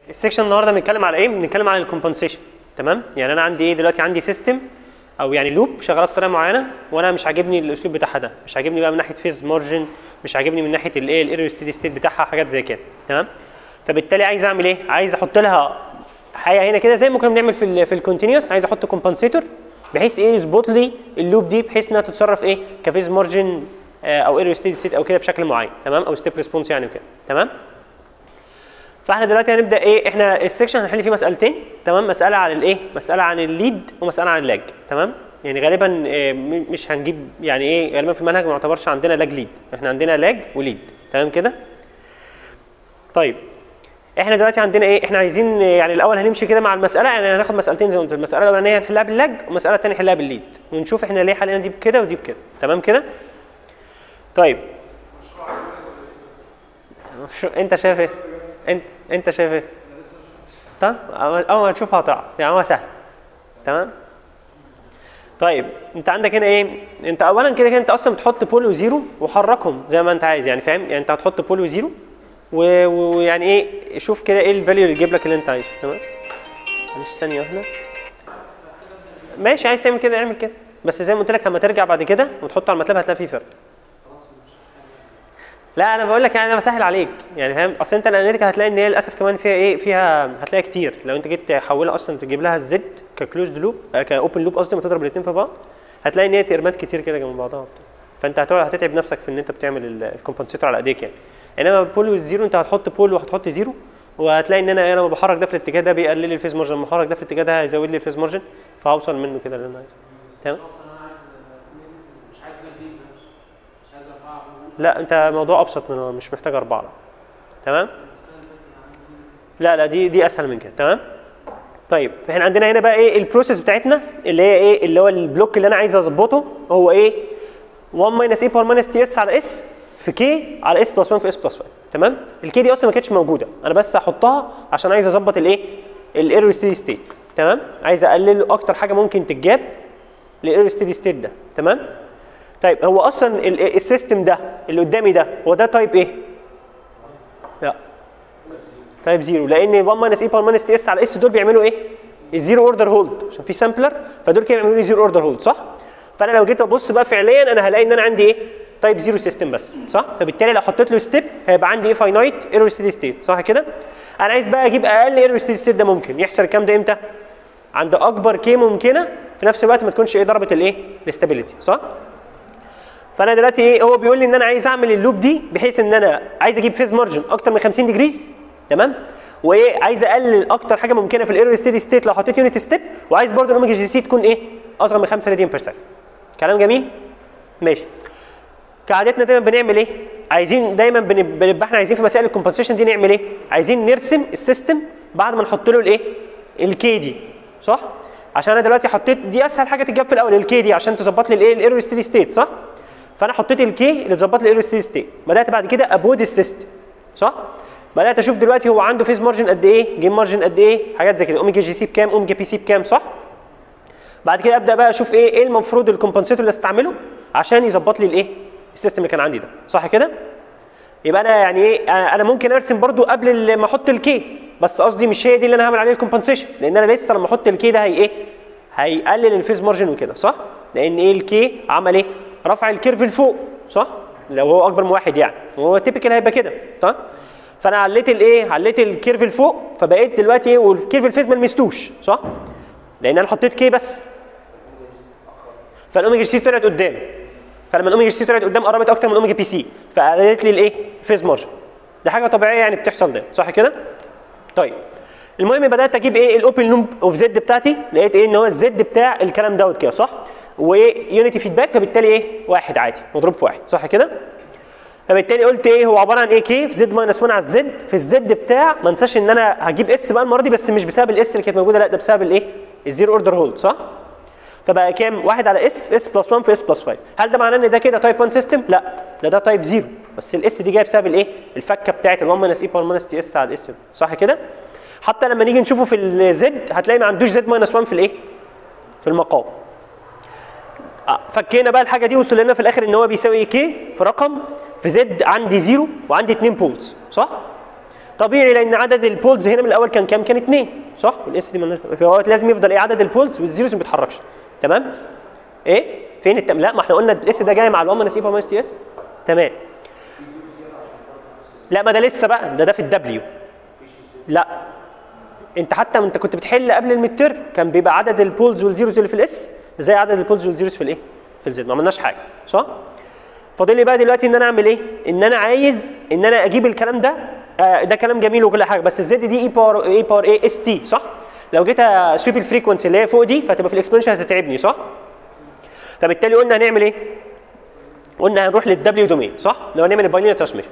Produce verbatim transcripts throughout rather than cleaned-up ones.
السكشن النهارده بنتكلم على ايه؟ بنتكلم على الكومبنسيشن. تمام؟ يعني انا عندي ايه دلوقتي؟ عندي سيستم او يعني لوب شغاله بطريقه معينه وانا مش عاجبني الاسلوب بتاعها ده، مش عاجبني بقى من ناحيه فيز مارجن، مش عاجبني من ناحيه الايه الايرور ستيدي ستيت بتاعها، حاجات زي كده. تمام؟ فبالتالي عايز اعمل ايه؟ عايز احط لها حاجه هنا كده زي ما كنا بنعمل في ال في الكونتينوس، عايز احط كومبنسيتور بحيث ايه يظبط لي اللوب دي بحيث انها تتصرف ايه كفيز مارجن او ايرور ستيدي ستيت او كده بشكل معين. تمام؟ او ستيب ريسبونس يعني وكده. تمام؟ فاحنا دلوقتي هنبدا ايه؟ احنا السكشن هنحل فيه مسالتين. تمام؟ مساله عن الايه؟ مساله عن الليد ومساله عن اللاج. تمام؟ يعني غالبا إيه مش هنجيب يعني ايه غالبا في المنهج ما يعتبرش عندنا لاج ليد، احنا عندنا لاج وليد. تمام كده؟ طيب احنا دلوقتي عندنا ايه؟ احنا عايزين يعني الاول هنمشي كده مع المساله، يعني هناخد مسالتين زي ما قلت، المساله الاولانيه هنحلها باللاج والمساله الثانيه هنحلها بالليد ونشوف احنا ليه حلينا دي بكده ودي بكده. تمام كده؟ طيب شو انت شايف ايه؟ انت انت شايف ايه؟ طيب اول ما تشوفها هتعرف، يعني هو سهل. تمام؟ طيب انت عندك هنا ايه؟ انت اولا كده كده انت اصلا بتحط بول وزيرو وحركهم زي ما انت عايز، يعني فاهم؟ يعني انت هتحط بول وزيرو ويعني ايه شوف كده ايه الفاليو اللي يجيب لك اللي انت عايزه. تمام؟ معلش ثانيه واحده. ماشي، عايز تعمل كده اعمل كده، بس زي ما قلت لك لما ترجع بعد كده وتحط على الماتلاب هتلاقي فيه فرق. لا انا بقول لك يعني انا بسهل عليك، يعني فاهم؟ اصل انت الاناليتيك هتلاقي ان هي للاسف كمان فيها ايه؟ فيها هتلاقي كتير. لو انت جيت تحولها اصلا تجيب لها الزد ككلوزد لوب كاوبن لوب قصدي وتضرب الاثنين في بعض، هتلاقي ان هي ترمات كتير كده جنب بعضها. فانت هتقعد هتتعب نفسك في ان انت بتعمل الكومبنسيتور على ايديك يعني. انما بول والزيرو انت هتحط بول وهتحط زيرو، وهتلاقي ان انا لما بحرك ده في الاتجاه ده بيقلل لي الفيز مارجن، لما بحرك ده في الاتجاه ده هيزود لي الفيز مارجن، فهوصل منه كده اللي انا عايزه. تمام؟ لا انت الموضوع ابسط من مش محتاج اربعه. تمام؟ لا لا دي دي اسهل من كده. تمام؟ طيب احنا عندنا هنا بقى ايه البروسيس بتاعتنا اللي هي ايه؟ اللي هو البلوك اللي انا عايز اظبطه هو ايه؟ واحد ماينس اي باور ماينس تي اس على اس في كي على اس بلس واحد في اس بلس واحد. تمام؟ الكي دي اصلا ما كانتش موجوده، انا بس هحطها عشان عايز اظبط الايه؟ الايرور ستيدي ستيت. تمام؟ عايز اقلل اكتر حاجه ممكن تتجاب للايرور ستيدي ستيت ده. تمام؟ طيب هو اصلا السيستم ده اللي قدامي ده هو ده تايب ايه؟ لا تايب زيرو، لان واحد ماينس اي باور ماينس تي اس على اس دول بيعملوا ايه؟ الزيرو اوردر هولد عشان في سامبلر، فدول كده بيعملوا لي زيرو اوردر هولد. صح؟ فانا لو جيت ابص بقى فعليا انا هلاقي ان انا عندي ايه؟ تايب زيرو سيستم بس. صح؟ فبالتالي لو حطيت له ستيب هيبقى عندي ايه؟ فاينايت ايرور ستيدي ستيت. صح كده؟ انا عايز بقى اجيب اقل ايرور ستيدي ستيت ده ممكن يحصل الكلام ده امتى؟ عند اكبر كي ممكنه في نفس الوقت ما تكونش ايه ضربت الايه؟ الاستابيليتي. صح؟ فانا دلوقتي ايه؟ هو بيقول لي ان انا عايز اعمل اللوب دي بحيث ان انا عايز اجيب فيز مارجن اكتر من خمسين ديجريز. تمام؟ وايه؟ عايز اقلل اكتر حاجه ممكنه في الايرور ستيدي ستيت لو حطيت يونت ستيب، وعايز برضه الاوميجا جي سي تكون ايه؟ اصغر من خمسة راديان بير سكند. كلام جميل؟ ماشي. كعادتنا دايما بنعمل ايه؟ عايزين دايما بنبقى احنا عايزين في مسائل الكومبنسيشن دي نعمل ايه؟ عايزين نرسم السيستم بعد ما نحط له الايه؟ الكي دي. صح؟ عشان انا دلوقتي حطيت دي اسهل حاجه تتجاب في الاول الكي دي عشان تظبط لي الايه؟ الايرور ستيدي ستيت. صح؟ فانا حطيت الكي اللي تظبط لي الايرور ستيدي ستيت، بدات بعد كده ابود السيستم. صح؟ بدات اشوف دلوقتي هو عنده فيز مارجن قد ايه؟ جيم مارجن قد ايه؟ حاجات زي كده، اوميجا جي سي بكام؟ اوميجا بي سي بكام؟ صح؟ بعد كده ابدا بقى اشوف ايه ايه المفروض الكومبنسيتور اللي استعمله عشان يظبط لي الايه؟ السيستم اللي كان عندي ده. صح كده؟ يبقى انا يعني ايه؟ انا ممكن ارسم برده قبل ما احط الكي، بس قصدي مش هي دي اللي انا هعمل عليها الكومبنسيشن، لان انا لسه لما احط الكي ده هي ايه؟ هيقلل الفيز مارجن وكده. صح؟ لان ايه الكي عمل ايه؟ رفع الكيرف لفوق. صح؟ لو هو اكبر من واحد يعني، وهو تيبيكال هيبقى كده. صح؟ فانا عليت الايه؟ عليت الكيرف لفوق، فبقيت دلوقتي ايه؟ والكيرف الفيز ما لمستوش. صح؟ لان انا حطيت كي بس، فالاوميجا جي سي طلعت قدام، فلما الاوميجا جي سي طلعت قدام قربت اكتر من الاوميجا بي سي، فقللت لي الايه؟ فيز مارجن. دي حاجه طبيعيه يعني بتحصل ده. صح كده؟ طيب المهم بدات اجيب ايه؟ الاوبن لوب اوف زد بتاعتي، لقيت ايه؟ ان هو الزد بتاع الكلام دوت كده. صح؟ ويونيتي فيدباك، فبالتالي ايه؟ واحد عادي مضروب في واحد. صح كده؟ فبالتالي قلت ايه؟ هو عباره عن ايه؟ كي في زد ماينس واحد على الزد في الزد بتاع، ما انساش ان انا هجيب اس بقى المره دي، بس مش بسبب الاس اللي كانت موجوده، لا ده بسبب الايه؟ الزيرو اوردر هولد. صح؟ فبقى كام؟ واحد على اس في اس بلس واحد في اس بلس خمسة. هل ده معناه ان ده كده تايب واحد سيستم؟ لا ده ده تايب زيرو، بس الاس دي جايه بسبب الايه؟ الفكه بتاعت ال واحد ماينس اي باور ماينس تي اس على الاس. صح كده؟ حتى لما نيجي نشوفه في الزد هتلاقي ما عندوش زد ماينس واحد في الايه؟ في المقام. فكينا بقى الحاجه دي وصل لنا في الاخر ان هو بيساوي كي في رقم في زد عندي زيرو وعندي اتنين بولز. صح؟ طبيعي لان عدد البولز هنا من الاول كان كام؟ كان اثنين صح؟ والاس دي مالناش، فهو لازم يفضل ايه؟ عدد البولز والزيروز ما بيتحركش. تمام؟ ايه؟ فين التم؟ لا ما احنا قلنا الاس ده جاي مع ال1 ماينس اي باور ماينس تي اس. تمام. لا ما ده لسه بقى، ده ده في الدبليو. لا انت حتى انت كنت بتحل قبل المتر كان بيبقى عدد البولز والزيروز اللي في الاس زي عدد البولز والزيروز في الايه؟ في الزد، ما عملناش حاجه صح؟ فاضل لي بقى دلوقتي ان انا اعمل ايه؟ ان انا عايز ان انا اجيب الكلام ده. آه ده كلام جميل وكل حاجه، بس الزد دي اي باور اي باور ايه؟ اس تي صح؟ لو جيت اسويب الفريكونسي اللي هي فوق دي فهتبقى في الاكسبونشن هتتعبني صح؟ فبالتالي قلنا هنعمل ايه؟ قلنا هنروح للدبليو دومين صح؟ لو هنعمل الباينير ترانسميشن.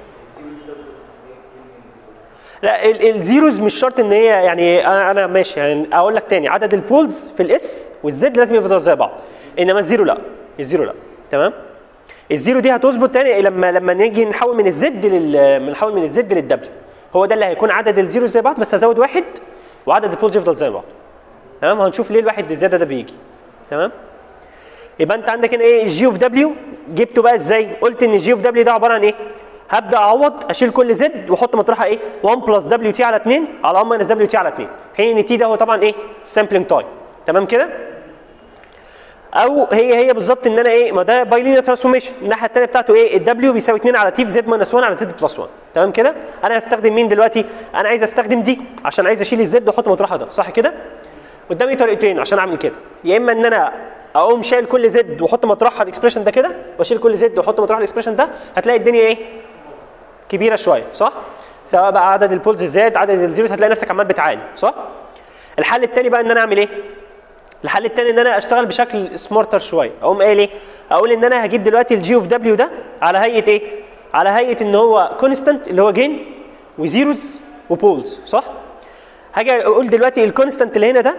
لا الزيروز مش شرط ان هي يعني انا انا ماشي يعني اقول لك تاني عدد البولز في الاس والزد لازم يفضلوا زي بعض، انما الزيرو لا، الزيرو لا. تمام؟ الزيرو دي هتظبط تاني لما لما نيجي نحول من الزد لل نحول من الزد للدبليو، هو ده اللي هيكون عدد الزيروز زي بعض بس هزود واحد وعدد البولز يفضل زي بعض. تمام؟ هنشوف ليه الواحد الزياده ده بيجي. تمام؟ يبقى انت عندك هنا ايه؟ الجي اوف دبليو جبته بقى ازاي؟ قلت ان الجي اوف دبليو ده عباره عن ايه؟ هبدا اعوض اشيل كل زد واحط مطرحها ايه؟ واحد بلس دبليو تي على اتنين على واحد ماينس دبليو تي على اتنين، في حين ان تي ده هو طبعا ايه؟ سامبلنج تايم. تمام كده؟ او هي هي بالظبط ان انا ايه؟ ما ده بايلينير ترانسفورميشن، الناحيه الثانيه بتاعته ايه؟ الدبليو بيساوي اتنين على تي في زد ماينس واحد على زد بلس واحد. تمام كده؟ انا هستخدم مين دلوقتي؟ انا عايز استخدم دي عشان عايز اشيل الزد واحط مطرحها ده، صح كده؟ قدامي طريقتين عشان اعمل كده، يا اما ان انا اقوم شايل كل زد واحط مطرحها الاكسبريشن ده كده، واشيل كل زد واحط مطرحها الاكسبريشن ده، هتلاقي الدنيا ايه؟ كبيره شويه صح؟ سواء بقى عدد البولز زاد عدد الزيروز هتلاقي نفسك عمال بتعاني صح؟ الحل الثاني بقى ان انا اعمل ايه؟ الحل الثاني ان انا اشتغل بشكل سمارتر شويه، اقوم قايل ايه؟ اقول ان انا هجيب دلوقتي الجي اوف دبليو ده على هيئه ايه؟ على هيئه ان هو كونستانت اللي هو جين وزيروز وبولز صح؟ هاجي اقول دلوقتي الكونستانت اللي هنا ده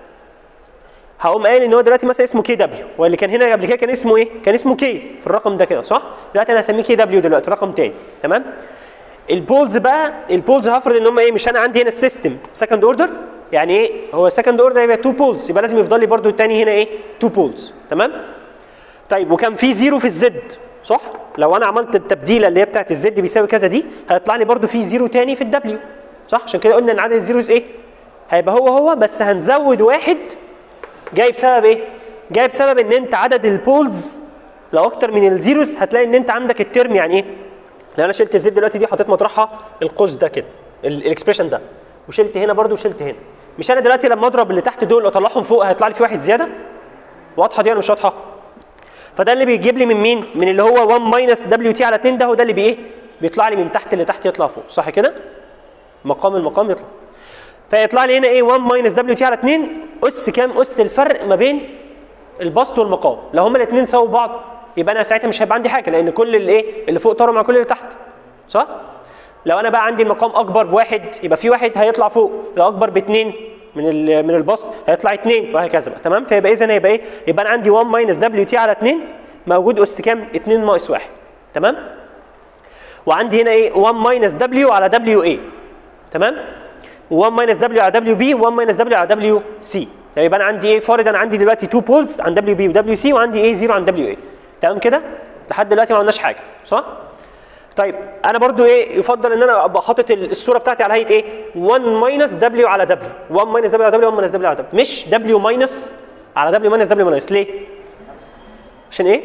هقوم قايل ان هو دلوقتي مثلا اسمه كي دبليو، واللي كان هنا قبل كده كان اسمه ايه؟ كان اسمه كي في الرقم ده كده صح؟ دلوقتي انا هسميه كي دبليو دلوقتي رقم تاني. تمام؟ البولز بقى البولز هفرض ان هم ايه؟ مش انا عندي هنا السيستم سكند اوردر، يعني ايه؟ هو سكند اوردر يبقى اتنين بولز، يبقى لازم يفضل لي برده الثاني هنا ايه؟ اتنين بولز. تمام؟ طيب وكان في زيرو في الزد صح؟ لو انا عملت التبديله اللي هي بتاعت الزد بيساوي كذا دي هيطلع لي برده في زيرو ثاني في الدبليو صح؟ عشان كده قلنا ان عدد الزيروز ايه؟ هيبقى هو هو بس هنزود واحد جاي بسبب ايه؟ جاي بسبب ان انت عدد البولز لو اكتر من الزيروز هتلاقي ان انت عندك الترم يعني ايه؟ لو انا شلت الزد دلوقتي دي حطيت مطرحها القوس ده كده الاكسبريشن ده، وشلت هنا برده وشلت هنا، مش انا دلوقتي لما اضرب اللي تحت دول واطلعهم فوق هيطلع لي في واحد زياده؟ واضحه دي ولا مش واضحه؟ فده اللي بيجيب لي من مين؟ من اللي هو واحد ماينس دبليو تي على اتنين، ده هو ده اللي بي ايه؟ بيطلع لي من تحت اللي تحت يطلع فوق صح كده؟ مقام المقام يطلع، فيطلع لي هنا ايه؟ واحد ماينس دبليو تي على اتنين اس كام؟ اس الفرق ما بين البسط والمقام، لو هما الاثنين ساووا بعض يبقى انا ساعتها مش هيبقى عندي حاجه لان كل اللي ايه؟ اللي فوق طاروا مع كل اللي تحت صح؟ لو انا بقى عندي المقام اكبر بواحد يبقى في واحد هيطلع فوق، لو اكبر باثنين من من البسط هيطلع اثنين وهكذا بقى. تمام؟ فيبقى اذا هيبقى ايه؟ يبقى انا عندي واحد ماينس دبليو تي على اتنين موجود اس كام؟ اتنين ناقص واحد. تمام؟ وعندي هنا ايه؟ واحد ماينس دبليو على دبليو اي. تمام؟ واحد ماينس دبليو على دبليو بي و1 ماينس دبليو على دبليو سي. يبقى انا عندي ايه؟ فارض انا عندي دلوقتي اتنين بولز عن دبليو بي ودبليو سي وعندي ايه؟ صفر عن دبليو اي. تمام كده؟ لحد دلوقتي ما عملناش حاجه صح؟ طيب انا برضو ايه؟ يفضل ان انا ابقى حاطط الصوره بتاعتي على هيئه ايه؟ واحد ماينس دبليو على دبليو، واحد ماينس دبليو على دبليو، واحد ماينس دبليو على دبليو، مش دبليو ماينس على دبليو ماينس دبليو ماينس. ليه؟ عشان ايه؟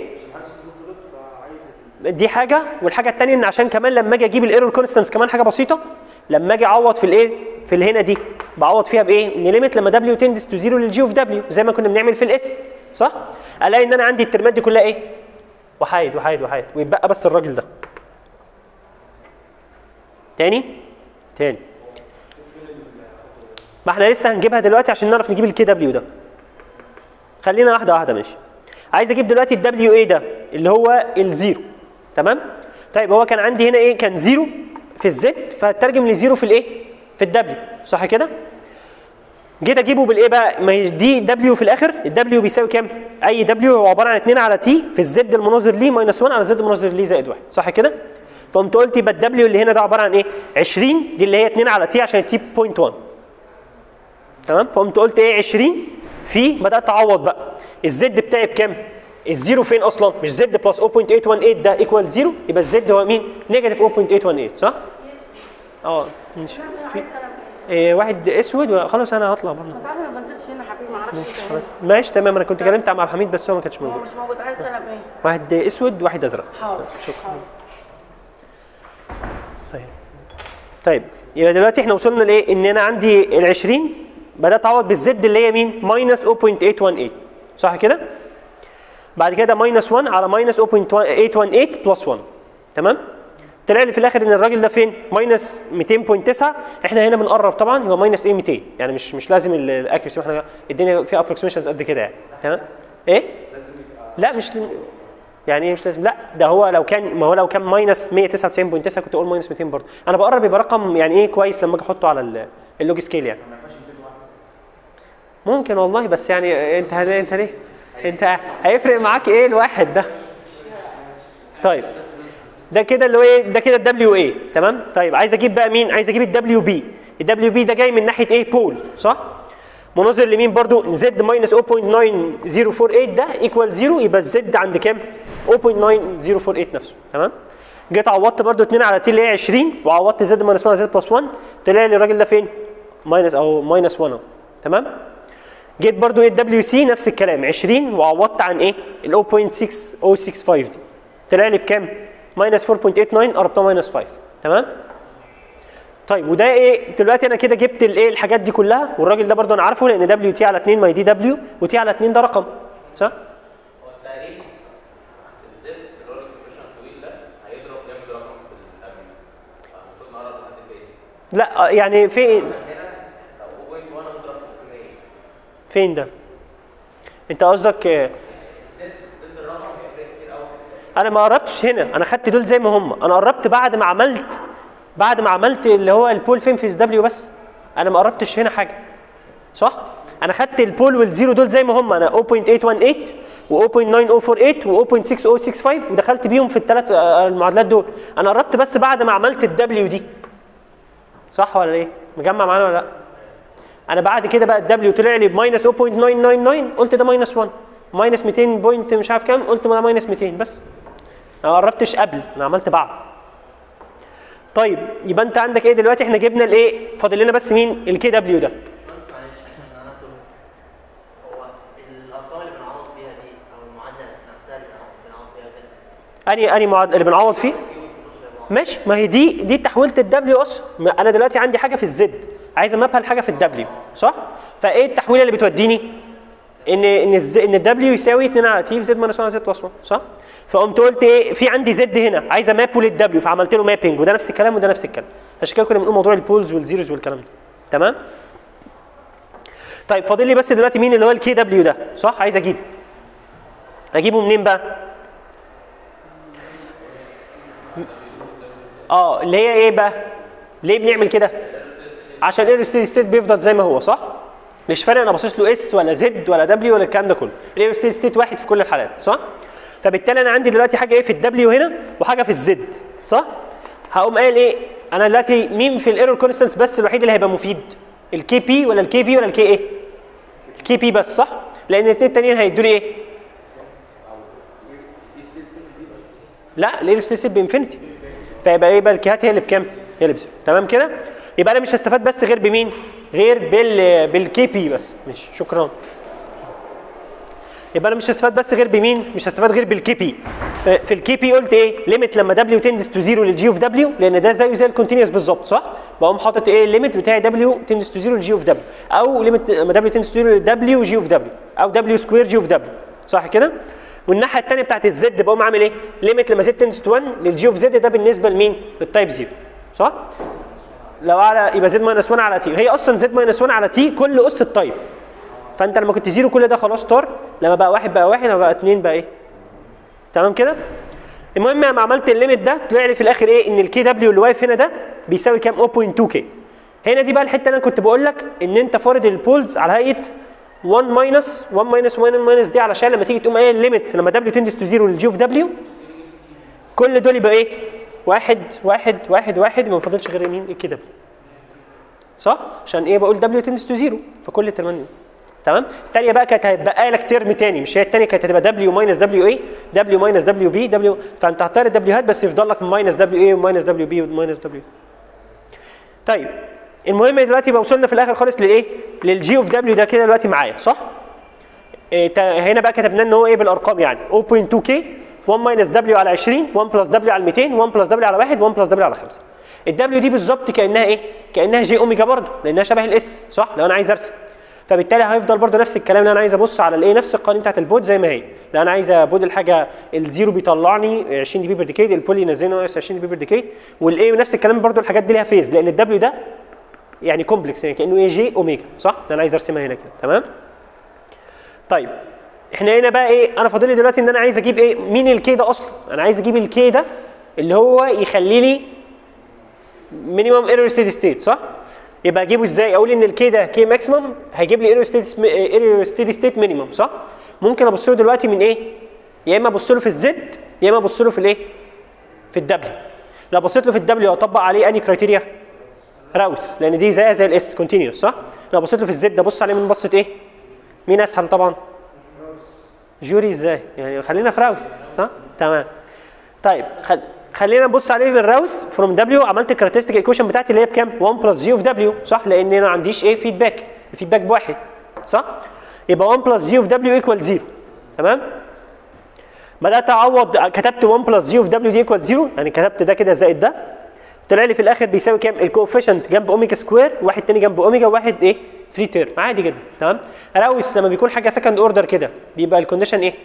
دي حاجه، والحاجه الثانيه ان عشان كمان لما اجي اجيب الايرور كونستانس كمان حاجه بسيطه، لما اجي اعوض في الايه؟ في اللي هنا دي بعوض فيها بايه؟ ان ليميت لما دبليو تندس تو زيرو للجي اوف دبليو زي ما كنا بنعمل في الاس صح؟ الاقي ان انا عندي الترمات دي كلها ايه؟ وحايد وحايد وحايد، ويتبقى بس الراجل ده. تاني؟ تاني. ما احنا لسه هنجيبها دلوقتي عشان نعرف نجيب الكي دبليو ده. خلينا واحده واحده ماشي. عايز اجيب دلوقتي الدبليو اي ده اللي هو الزيرو. تمام؟ طيب هو كان عندي هنا ايه؟ كان زيرو في الزد فهترجم لزيرو في الايه؟ في الدبليو صح كده؟ جيت اجيبه بالايه بقى؟ ما هي دي دبليو في الاخر، الدبليو بيساوي كام؟ اي دبليو هو عباره عن اتنين على تي في الزد المناظر ليه ماينس واحد على زد المناظر ليه زائد واحد صح كده؟ فقمت قلت يبقى الدبليو اللي هنا ده عباره عن ايه؟ عشرين دي اللي هي اتنين على تي عشان التي بوينت واحد. تمام؟ فقمت قلت ايه؟ عشرين في بدات اعوض بقى الزد بتاعي بكام؟ الزيرو فين اصلا؟ مش زد بلس صفر فاصلة تمنية واحد تمنية ده ايكوال زيرو، يبقى الزد هو مين؟ نيجاتيف صفر فاصلة تمنية واحد تمنية صح؟ اه ماشي. إيه واحد اسود خلاص انا هطلع بره. انت عارف انا ما بنزلش هنا حبيبي ما اعرفش انت خلاص ماشي تمام. انا كنت كلمت مع حميد بس هو ما كانش موجود. هو مش موجود. عايز قلم ايه؟ واحد اسود وواحد ازرق. حاضر شكرا. طيب طيب يبقى دلوقتي احنا وصلنا لايه؟ ان انا عندي ال عشرين بدات اعوض بالزد اللي هي مين؟ ماينس صفر فاصلة ثمانية واحد ثمانية صح كده؟ بعد كده ماينس واحد على ماينس صفر فاصلة ثمانية واحد ثمانية بلس واحد تمام؟ طلع لي في الاخر ان الراجل ده فين؟ ماينس مئتين فاصلة تسعة. احنا هنا بنقرب طبعا هو ماينس ايه مئتين يعني مش مش لازم الاكيرسي احنا الدنيا فيها ابروكسيميشنز قد كده يعني تمام؟ ايه؟ لا مش ل... يعني ايه مش لازم؟ لا ده هو لو كان ما هو لو كان ماينس مئة وتسعة وتسعين فاصلة تسعة كنت اقول ماينس مئتين برضه. انا بقرب يبقى رقم يعني ايه كويس لما اجي احطه على اللوج سكيل يعني. ممكن والله بس يعني انت انت ليه؟ انت هيفرق معاك ايه الواحد ده؟ طيب ده كده اللي هو ايه؟ ده كده الدبليو اي تمام؟ طيب عايز اجيب بقى مين؟ عايز اجيب الدبليو بي. الدبليو بي ده جاي من ناحيه ايه؟ بول صح؟ مناظر لمين برضو؟ زد ماينس صفر فاصلة تسعة صفر أربعة ثمانية ده ايكوال صفر يبقى الزد عند كام؟ صفر فاصلة تسعة صفر ثمانية نفسه تمام؟ جيت عوضت برضو اتنين على تي اللي هي عشرين وعوضت زد ماينس واحد زد بلس واحد طلع لي الراجل ده فين؟ ماينس او ماينس واحد تمام؟ جيت برضو ايه الدبليو سي نفس الكلام عشرين وعوضت عن ايه؟ ال صفر فاصلة ستة صفر ستة خمسة دي طلع لي بكام؟ ماينس أربعة فاصلة تسعة وثمانين قربتها ماينس خمسة تمام؟ طيب وده ايه؟ دلوقتي انا كده جبت الايه الحاجات دي كلها والراجل ده برضو انا عارفه لان دبليو تي على اتنين ما هي دي دبليو وتي على اتنين ده رقم صح؟ هو التقريب الزد اللي هو الاكسبريشن الطويل ده هيضرب جامد رقم في الدبليو فالمفروض نقرب لحد فين؟ لا يعني في هنا صفر فاصلة واحد اضرب في المية فين ده؟ انت قصدك الزد الزد الرقم هيفرق كتير قوي. انا ما قربتش هنا انا خدت دول زي ما هم. انا قربت بعد ما عملت بعد ما عملت اللي هو البول فين في دبليو بس. انا ما قربتش هنا حاجه صح؟ انا خدت البول والزيرو دول زي ما هم. انا صفر فاصلة ثمانية واحد ثمانية و صفر فاصلة تسعة صفر ثمانية و صفر فاصلة ستة صفر ستة خمسة ودخلت بيهم في الثلاث المعادلات دول. انا قربت بس بعد ما عملت الدبليو دي صح ولا ايه؟ مجمع معانا ولا لا؟ انا بعد كده بقى الدبليو طلع لي بماينس صفر فاصلة تسعة تسعة تسعة قلت ده ماينس واحد ماينس مئتين بوينت مش عارف كام قلت ده ماينس مئتين بس. انا ما قربتش قبل انا عملت بعد. طيب يبقى انت عندك ايه دلوقتي؟ احنا جبنا الايه؟ فاضل لنا بس مين؟ الكي دبليو ده. معلش انا هو الارقام اللي بنعوض بيها دي او المعادله نفسها اللي بنعوض بيها كده اني اني معاد... اللي بنعوض فيه ماشي. ما هي دي دي تحويله الدبليو اصلا. انا دلوقتي عندي حاجه في الزد عايز امابها لحاجه في الدبليو صح؟ فايه التحويله اللي بتوديني؟ ان ان الز... ان الدبليو يساوي اتنين على تي في زد ماينس واحد زد بلس واحد صح؟ فقمت قلت ايه؟ في عندي زد هنا عايز امابه للدبليو فعملت له مابنج وده نفس الكلام وده نفس الكلام. عشان كده كنا بنقول موضوع البولز والزيروز والكلام ده تمام؟ طيب فاضل لي بس دلوقتي مين اللي هو الكي دبليو ده صح؟ عايز اجيبه. اجيبه منين بقى؟ اه اللي هي ايه بقى؟ ليه بنعمل كده؟ عشان الايرور ستيدي ستيت بيفضل زي ما هو صح؟ مش فارق انا باصص له اس ولا زد ولا دبليو ولا الكلام ده كله. الايرور ستيدي ستيت واحد في كل الحالات صح؟ فبالتالي انا عندي دلوقتي حاجه ايه في الدبليو هنا وحاجه في الزد صح؟ هقوم قايل ايه؟ انا دلوقتي مين في الايرور كونستنس بس الوحيد اللي هيبقى مفيد؟ الكي بي ولا الكي في ولا الكي ايه؟ الكي بي بس صح؟ لان الاثنين التانيين هيدوا لي ايه؟ لا الايرور ستيدي ستيت بانفينيتي فيبقى ايه بقى؟ الكيهات هي اللي بكام؟ هي اللي بزيرو تمام كده؟ يبقى انا مش هستفاد بس غير بمين؟ غير بال بالكي بي بس. ماشي شكرا. يبقى انا مش هستفاد بس غير بمين؟ مش هستفاد غير بالكي بي. في الكي بي قلت ايه؟ ليميت لما دبليو تندس تو زيرو للجي اوف دبليو لان ده زيه زي الكونتينوس بالظبط صح؟ بقوم حاطط ايه؟ الليميت بتاعي دبليو تندس تو زيرو للجي اوف دبليو او ليميت لما دبليو تندس تو زيرو للدبليو جي اوف دبليو او دبليو سكوير جي اوف دبليو صح كده؟ والناحيه الثانيه بتاعت الزد بقوم عامل ايه؟ ليميت لما زد تندس تو واحد للجي اوف زد ده بالنسبه لمين؟ للتايب زيرو صح؟ لو على يبقى زد ماينس واحد على تي. هي اصلا زد ماينس واحد على تي كل اس التايب. فانت لما كنت زيرو كل ده خلاص طار. لما بقى واحد بقى واحد لما بقى اتنين بقى ايه؟ تمام كده؟ المهم لما عملت الليميت ده طلع لي في الاخر ايه؟ ان الكي دبليو اللي واقف هنا ده بيساوي كام؟ صفر فاصلة اتنين كي. هنا دي بقى الحته اللي انا كنت بقول لك ان انت فارض البولز على هيئه واحد ماينس واحد ماينس واحد ماينس دي علشان لما تيجي تقوم ايه الليميت لما دبليو تندس تو زيرو للجي اوف دبليو كل دول يبقى ايه؟ واحد واحد واحد واحد ما فاضلش غير مين؟ الكي دبليو. صح؟ عشان ايه بقول دبليو تندس تو زيرو فكل التمانية تمام؟ الثانيه بقى كانت هيتبقى لك ترم ثاني مش هي الثانيه كانت هتبقى دبليو ماينس دبليو اي دبليو ماينس دبليو بي دبليو فانت هتطير الدبليوهات بس يفضل لك ماينس دبليو اي وماينس دبليو بي وماينس دبليو. طيب المهم دلوقتي بقى وصلنا في الاخر خالص للايه؟ للجي اوف دبليو ده كده دلوقتي معايا صح؟ إيه هنا بقى كتبناه ان هو ايه بالارقام يعني صفر فاصلة اتنين كي في واحد ماينس دبليو على عشرين، واحد بلس دبليو على مئتين، واحد بلس دبليو على واحد، واحد بلس دبليو على خمسة. الدبليو دي بالظبط كانها ايه؟ كانها جي اوميجا برضه لانها شبه الاس صح؟ لو انا عايز ارسم. فبالتالي هيفضل برضه نفس الكلام اللي انا عايز ابص على الايه؟ نفس القوانين بتاعت البود زي ما هي. لو انا عايز ابود الحاجه الزيرو بيطلعني عشرين دي بي بير ديكيد، البولي ينزلني ناقص عشرين دي بي بير ديكيد، والايه ونفس الكلام برضه الحاجات دي ليها فيز لان الدبليو ده يعني كومبلكس يعني كانه ايه جي اوميجا صح؟ ده انا عايز ارسمها هنا كده تمام؟ طيب احنا هنا بقى ايه؟ انا فاضل لي دلوقتي ان انا عايز اجيب ايه؟ مين الكي ده اصلا؟ انا عايز اجيب الكي ده اللي هو يخلي لي مينيمم ايرور ستيدي ستيت صح؟ يبقى اجيبه ازاي؟ اقول ان الكي ده كي ماكسيمم هيجيب لي ايرور ستيدي ايرور ستيدي ستيت مينيمم صح؟ ممكن ابص له دلوقتي من ايه؟ يا اما ابص له في الزد يا اما ابص له في الايه؟ في الدبليو. لو بصيت له في الدبليو اطبق عليه انهي كرايتيريا؟ راوث لان دي زيها زي الاس كونتينيوس صح؟ لو بصيت له في الزد ابص عليه من بصه ايه؟ مين اسهل طبعا؟ جوري ازاي؟ يعني خلينا في راوث صح؟ تمام. طيب خل... خلينا نبص عليه بالراوث فروم دبليو. عملت الكاركترستيك ايكويشن بتاعتي اللي هي بكام؟ واحد بلس جي اوف دبليو صح؟ لان انا ما عنديش ايه؟ فيدباك، الفيدباك بواحد صح؟ يبقى واحد بلس جي اوف دبليو ايكوال زيرو تمام؟ بدات اعوض كتبت واحد بلس جي اوف دبليو دي ايكوال زيرو يعني كتبت ده كده زائد ده، طلع لي في الاخر بيساوي كام؟ الكوفيشنت جنب اوميجا سكوير، واحد تاني جنب اوميجا، واحد ايه؟ فري تيرم عادي جدا تمام؟ راوث لما بيكون حاجه سكند اوردر كده بيبقى الكونديشن ايه؟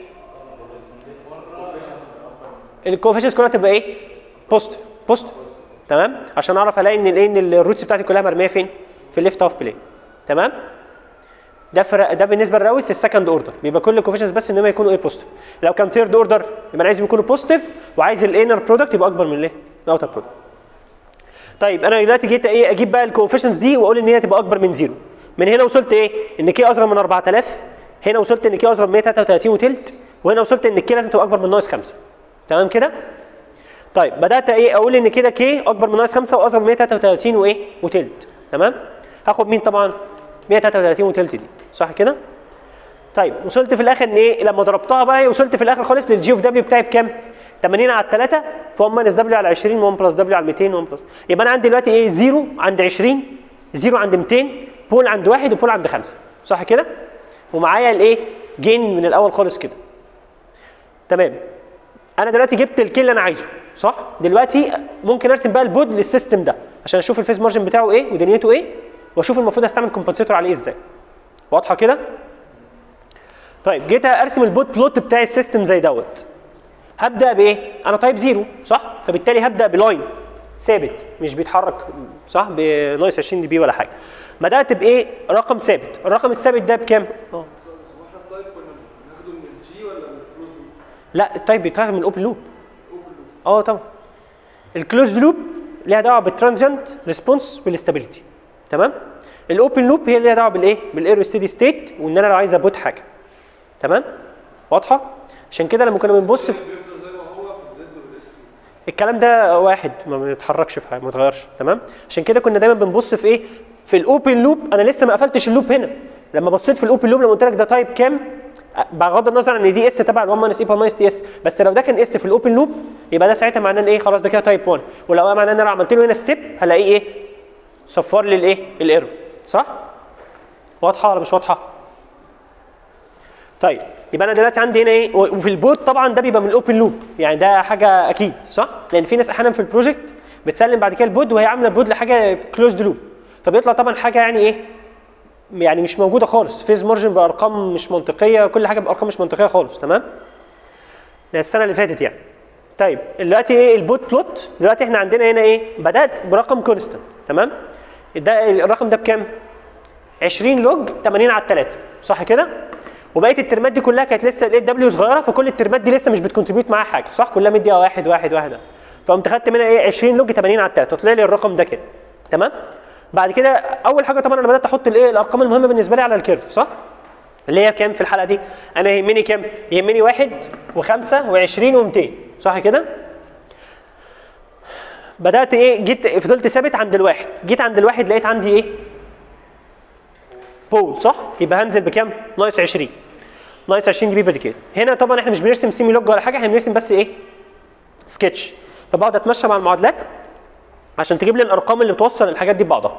الكوفيشنت كلها تبقى ايه؟ بوست بوست تمام؟ عشان اعرف الاقي ان الايه؟ ان الروتس بتاعتي كلها مرميه فين؟ في الليفت هاف بلين تمام؟ ده فرق ده بالنسبه للراوث في السكند اوردر بيبقى كل الكوفيشنتس بس ان هم يكونوا ايه؟ بوزيتيف. لو كان ثيرد اوردر يبقى انا عايزهم يكونوا بوزيتيف وعايز الانر برودكت يبقى اكبر من الايه؟ الاوتر برودكت. طيب انا دلوقتي جيت ايه؟ اجيب بقى الكوفيشنتس دي واقول ان هي تبقى اكبر من زيرو. من هنا وصلت ايه؟ ان كي اصغر من اربعة آلاف، هنا وصلت ان كي اصغر من مية وتلاتة وتلاتين وتلت، وهنا وصلت ان كي لازم تبقى اكبر من ناقص خمسة. تمام كده؟ طيب بدات ايه؟ اقول ان كده كي اكبر من ناقص خمسة واصغر من مية وتلاتة وتلاتين وايه؟ وتلت. تمام؟ هاخد مين طبعا؟ مية وتلاتة وتلاتين وتلت دي صح كده؟ طيب وصلت في الاخر ان ايه؟ لما ضربتها بقى وصلت في الاخر خالص للجي اوف دبليو بتاعي بكام؟ تمانين على تلاتة في واحد ماينس دبليو على عشرين، واحد بلس دبليو على مئتين، واحد بلس. يبقى انا عندي دلوقتي ايه؟ زيرو عند عشرين، زيرو عند مئتين، بول عند واحد وبول عند خمسة صح كده؟ ومعايا الايه؟ جين من الاول خالص كده. تمام. انا دلوقتي جبت الكي اللي انا عايزه صح؟ دلوقتي ممكن ارسم بقى البود للسيستم ده عشان اشوف الفيز مارجن بتاعه ايه ودنيته ايه واشوف المفروض استعمل كومبنسيتور عليه ازاي. واضحه كده؟ طيب جيت ارسم البود بلوت بتاع السيستم زي دوت. هبدا بايه؟ انا تايب زيرو صح؟ فبالتالي هبدا بلاين ثابت مش بيتحرك صح؟ بناقص عشرين دي بي ولا حاجه. بدات بايه؟ رقم ثابت، الرقم الثابت ده بكام؟ اه لا التايب بيتاخد من الاوبن لوب. اه طبعا. الكلوزد لوب ليها دعوه بالترانزيانت ريسبونس والاستابيليتي تمام؟ الاوبن لوب هي اللي ليها دعوه بالايه؟ بالايرو ستيدي ستيت وان انا لو عايز ابوت حاجه. تمام؟ واضحه؟ عشان كده لما كنا بنبص في الكلام ده واحد ما بيتحركش في حاجه ما اتغيرش تمام؟ عشان كده كنا دايما بنبص في ايه؟ في الاوبن لوب. انا لسه ما قفلتش اللوب هنا. لما بصيت في الاوبن لوب لما قلت لك ده تايب كام؟ بغض النظر ان دي اس تبع ال واحد ماينس اي باور ماينس تي اس، بس لو ده كان اس في الاوبن لوب يبقى ده ساعتها معناه ان ايه؟ خلاص ده كده تايب واحد، ولو معناه ان انا عملت له هنا ستيب هلاقيه ايه؟ صفر لي الايه؟ الايرور صح؟ واضحه ولا مش واضحه؟ طيب يبقى انا دلوقتي عندي هنا ايه؟ وفي البود طبعا ده بيبقى من الاوبن لوب يعني ده حاجه اكيد صح؟ لان في ناس احيانا في البروجكت بتسلم بعد كده البود وهي عامله البود لحاجه كلوزد لوب فبيطلع طبعا حاجه يعني ايه؟ يعني مش موجوده خالص، فيز مارجن بارقام مش منطقيه، كل حاجه بارقام مش منطقيه خالص تمام؟ السنه اللي فاتت يعني. طيب دلوقتي ايه البوت بلوت؟ دلوقتي احنا عندنا هنا ايه؟ بدات برقم كونستنت تمام؟ ده الرقم ده بكام؟ عشرين لوج تمانين على تلاتة صح كده؟ وبقيه الترمات دي كلها كانت لسه الايه دبليو صغيره فكل الترمات دي لسه مش بتكونتريبيوت معاها حاجه صح؟ كلها مديها واحد واحد واحد فقمت خدت منها ايه؟ عشرين لوج تمانين على تلاتة طلع لي الرقم ده كده تمام؟ بعد كده اول حاجه طبعا انا بدات احط الايه؟ الارقام المهمه بالنسبه لي على الكيرف صح؟ اللي هي كام في الحلقه دي؟ انا يهمني كام؟ يهمني واحد وخمسة وعشرين ومئتين صح كده؟ بدات ايه؟ جيت فضلت ثابت عند الواحد، جيت عند الواحد لقيت عندي ايه؟ بول صح؟ يبقى هنزل بكام؟ ناقص عشرين. ناقص عشرين دي بي بدي كده. هنا طبعا احنا مش بنرسم سيمي لوج ولا حاجه، احنا بنرسم بس ايه؟ سكتش. فبقعد اتمشى مع المعادلات عشان تجيب لي الارقام اللي بتوصل الحاجات دي ببعضها.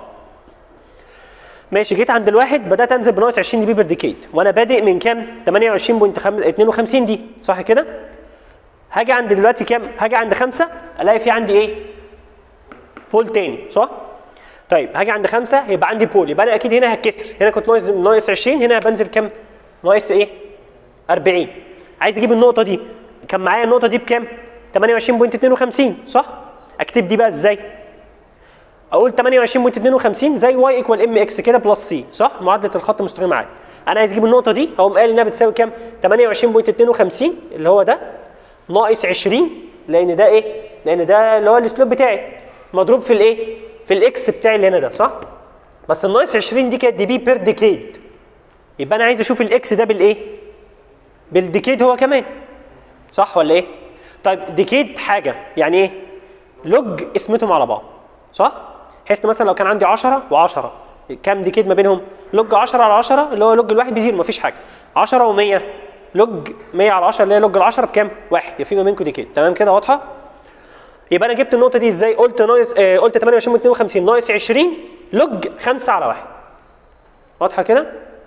ماشي، جيت عند الواحد بدات انزل بناقص عشرين دي بي بير ديكيد، وانا بادئ من كام؟ ثمانية وعشرين فاصلة اتنين وخمسين دي، صح كده؟ هاجي عند دلوقتي كام؟ هاجي عند خمسة الاقي في عندي ايه؟ بول تاني، صح؟ طيب هاجي عند خمسة يبقى عندي بول، يبقى انا اكيد هنا هتكسر، هنا كنت ناقص ناقص عشرين، هنا بنزل كام؟ ناقص ايه؟ أربعين. عايز اجيب النقطة دي، كان معايا النقطة دي بكام؟ ثمانية وعشرين فاصلة اتنين وخمسين، صح؟ اكتب دي بقى ازاي؟ اقول ثمانية وعشرين فاصلة اتنين وخمسين زي واي ايكوال ام اكس كده بلس سي، صح؟ معادلة الخط المستقيم معايا. انا عايز اجيب النقطة دي، هقوم قايل انها بتساوي كام؟ ثمانية وعشرين فاصلة اتنين وخمسين اللي هو ده ناقص عشرين، لان ده ايه؟ لان ده اللي هو السلوب بتاعي مضروب في الايه؟ في الاكس بتاعي اللي هنا ده، صح؟ بس الناقص عشرين دي كانت دي بي بير ديكيد، يبقى انا عايز اشوف الاكس ده بالايه؟ بالديكيد هو كمان، صح ولا ايه؟ طيب ديكيد حاجه يعني ايه؟ لوج اسمتهم على بعض، صح؟ بحيث مثلا لو كان عندي عشرة و10 كام ديكيد ما بينهم؟ لوج عشرة على عشرة اللي هو لوج الواحد بزيرو مفيش حاجه، عشرة و100 لوج مية على عشرة اللي هي لوج ال10 بكام؟ واحد، يبقى في ما بينكم ديكيد، تمام كده واضحه؟ يبقى انا جبت النقطه دي ازاي؟ قلت ناقص آه قلت ثمانية وعشرين فاصلة اتنين وخمسين ناقص عشرين لوج خمسة على واحد. واضحه كده؟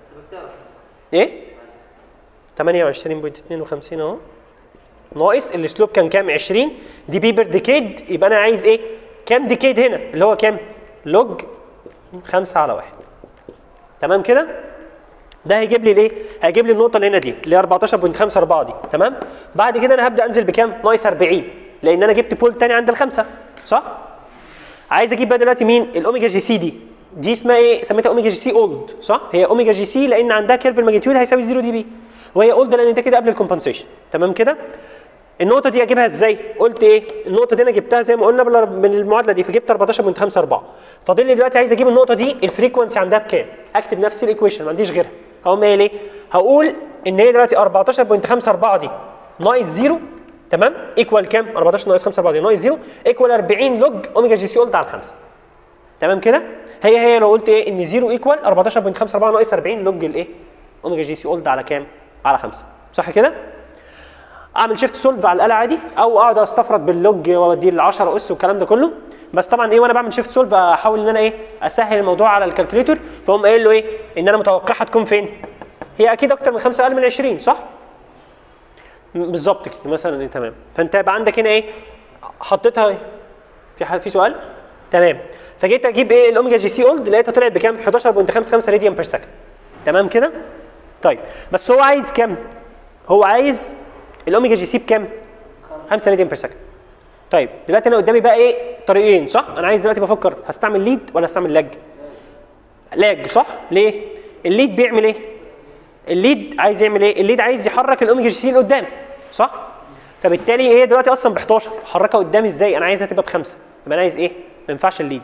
ايه؟ ثمانية وعشرين فاصلة اتنين وخمسين اهو ناقص السلوب كان كام؟ عشرين دي بي بير ديكيد، يبقى انا عايز ايه؟ كام ديكيد هنا؟ اللي هو كام؟ لوج خمسة على واحد. تمام كده؟ ده هيجيب لي الايه؟ هيجيب لي النقطه اللي هنا دي اللي هي أربعتاشر فاصلة خمسة أربعة دي، تمام؟ بعد كده انا هبدا انزل بكام؟ ناقص أربعين، لان انا جبت بول تاني عند الخمسه، صح؟ عايز اجيب بقى دلوقتي مين؟ الاوميجا جي سي دي، دي اسمها ايه؟ سميتها اوميجا جي سي اولد، صح؟ هي اوميجا جي سي لان عندها كيرف الماجنتيود هيساوي صفر دي بي، وهي اولد لان ده كده قبل الكومبنسيشن، تمام كده؟ النقطه دي اجيبها ازاي؟ قلت ايه؟ النقطه دي انا جبتها زي ما قلنا من المعادله دي، فجبت أربعتاشر فاصلة خمسة أربعة. فاضل لي دلوقتي عايز اجيب النقطه دي الفريكونسي عندها بكام؟ اكتب نفس الايكويشن ما عنديش غيرها. هقوم قايل ايه؟ هقول ان هي دلوقتي أربعتاشر فاصلة خمسة أربعة دي ناقص زيرو، تمام؟ ايكوال كام؟ أربعتاشر ناقص خمسة أربعة دي ناقص زيرو ايكوال أربعين لوج اوميجا جي سي اولد على خمسة. تمام كده؟ هي هي لو قلت ايه؟ ان زيرو ايكوال أربعتاشر فاصلة خمسة أربعة ناقص أربعين لوج الايه؟ اوميجا جي سي اولد على كام؟ على خمسة. صح كده؟ اعمل شيفت سولف على الاله عادي، او اقعد استفرد باللوج واوديه ل عشرة اس والكلام ده كله، بس طبعا ايه وانا بعمل شيفت سولف احاول ان انا ايه؟ اسهل الموضوع على الكالكوليتور، فاقوم قايل له ايه؟ ان انا متوقعها تكون فين؟ هي اكيد اكتر من خمسة اقل من عشرين، صح؟ بالظبط كده مثلا إيه؟ تمام. فانت يبقى عندك هنا ايه؟ حطيتها ايه؟ في حد في سؤال؟ تمام. فجيت اجيب ايه؟ الاوميجا جي سي اولد لقيتها طلعت بكام؟ حداشر فاصلة خمسة خمسة راديان بير سكند. تمام كده؟ طيب بس هو عايز كام؟ هو عايز الاوميجا جي سي بكام؟ خمسة راديان بير سكند. طيب دلوقتي انا قدامي بقى ايه؟ طريقين، صح؟ انا عايز دلوقتي بفكر هستعمل ليد ولا هستعمل لاج؟ لاج، صح؟ ليه؟ الليد بيعمل ايه؟ الليد عايز يعمل ايه؟ الليد عايز يحرك الاوميجا جي سي لقدام، صح؟ فبالتالي هي دلوقتي اصلا ب حداشر، حركها قدام ازاي؟ انا عايزها تبقى بخمسه، يبقى انا عايز ايه؟ ما ينفعش الليد.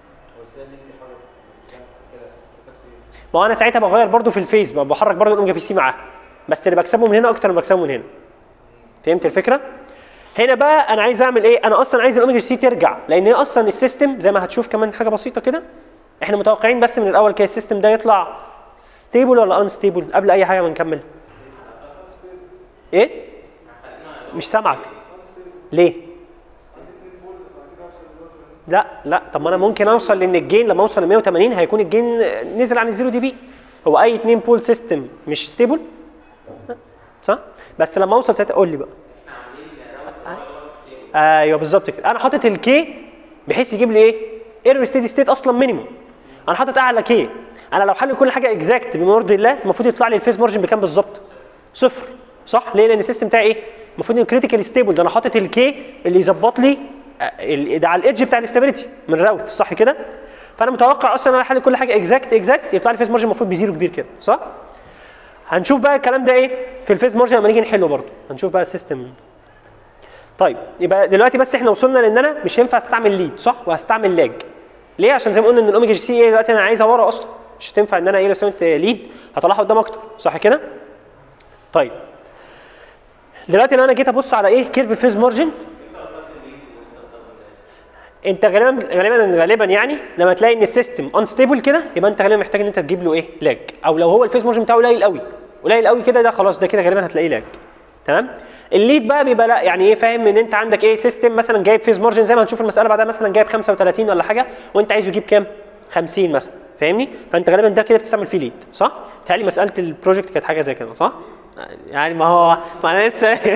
ما هو انا ساعتها بغير برضو في الفيز، بحرك برضو الاوميجا بي سي معاها، بس اللي بكسبه من هنا اكتر من بكسبه من هنا. فهمت الفكره؟ هنا بقى انا عايز اعمل ايه؟ انا اصلا عايز الاوميجا جي سي ترجع، لان هي اصلا السيستم زي ما هتشوف كمان حاجه بسيطه كده، احنا متوقعين بس من الاول كده السيستم ده يطلع ستيبل ولا ان ستيبل قبل اي حاجه ما نكمل. ايه؟ مش سامعك. ليه؟ لا لا، طب ما انا ممكن اوصل لان الجين لما اوصل ل مية وتمانين هيكون الجين نزل عن الزيرو دي بي. هو اي اتنين بول سيستم مش ستيبل، صح؟ بس لما اوصل ساعتها قول لي بقى. ايوه بالظبط كده، انا حاطط الكي بحيث يجيب لي ايه؟ ايرور ستيدي ستيت اصلا مينيموم. انا حاطط اعلى كي، انا لو حل كل حاجه اكزاكت بما يرضي الله المفروض يطلع لي الفيز مارجن بكام بالظبط؟ صفر، صح؟ ليه؟ لان السيستم بتاعي ايه؟ المفروض انه كريتيكال ستيبل، ده انا حاطط الكي اللي يظبط لي ده على الايدج بتاع الاستابيليتي من راوث، صح كده؟ فانا متوقع اصلا انا احل كل حاجه اكزاكت اكزاكت يطلع لي فيز مارجن المفروض بزيرو كبير كده، صح؟ هنشوف بقى الكلام ده ايه في الفيز مارجن لما نيجي نحله برضه، هنشوف بقى السيستم. طيب يبقى دلوقتي بس احنا وصلنا لان انا مش هينفع استعمل ليد، صح؟ وهستعمل لاج. ليه؟ عشان زي ما قلنا ان الاوميجا جي سي ايه دلوقتي انا عايزها ورا اصلا، مش هتنفع ان انا ايه لو سويت ليد هطلعها قدام اكتر، صح كده؟ طيب دلوقتي لو انا جيت ابص على ايه؟ كيرف الفيز مارجن، انت غالبا غالبا غالبا يعني لما تلاقي ان السيستم انستيبل كده يبقى انت غالبا محتاج ان انت تجيب له ايه؟ لاج، او لو هو الفيز مارجن بتاعه قليل قوي قليل قوي كده، ده خلاص ده كده غالبا هتلاقيه لاج. تمام. الليد بقى بيبقى لا يعني ايه فاهم ان انت عندك ايه سيستم مثلا جايب فيز مارجن زي ما هنشوف المساله بعدها مثلا جايب خمسة وثلاثين ولا حاجه وانت عايزه يجيب كام؟ خمسين مثلا فاهمني؟ فانت غالبا ده كده بتستعمل فيه ليد صح؟ بتهيألي مساله البروجكت كانت حاجه زي كده صح؟ يعني ما هو ما انا لسه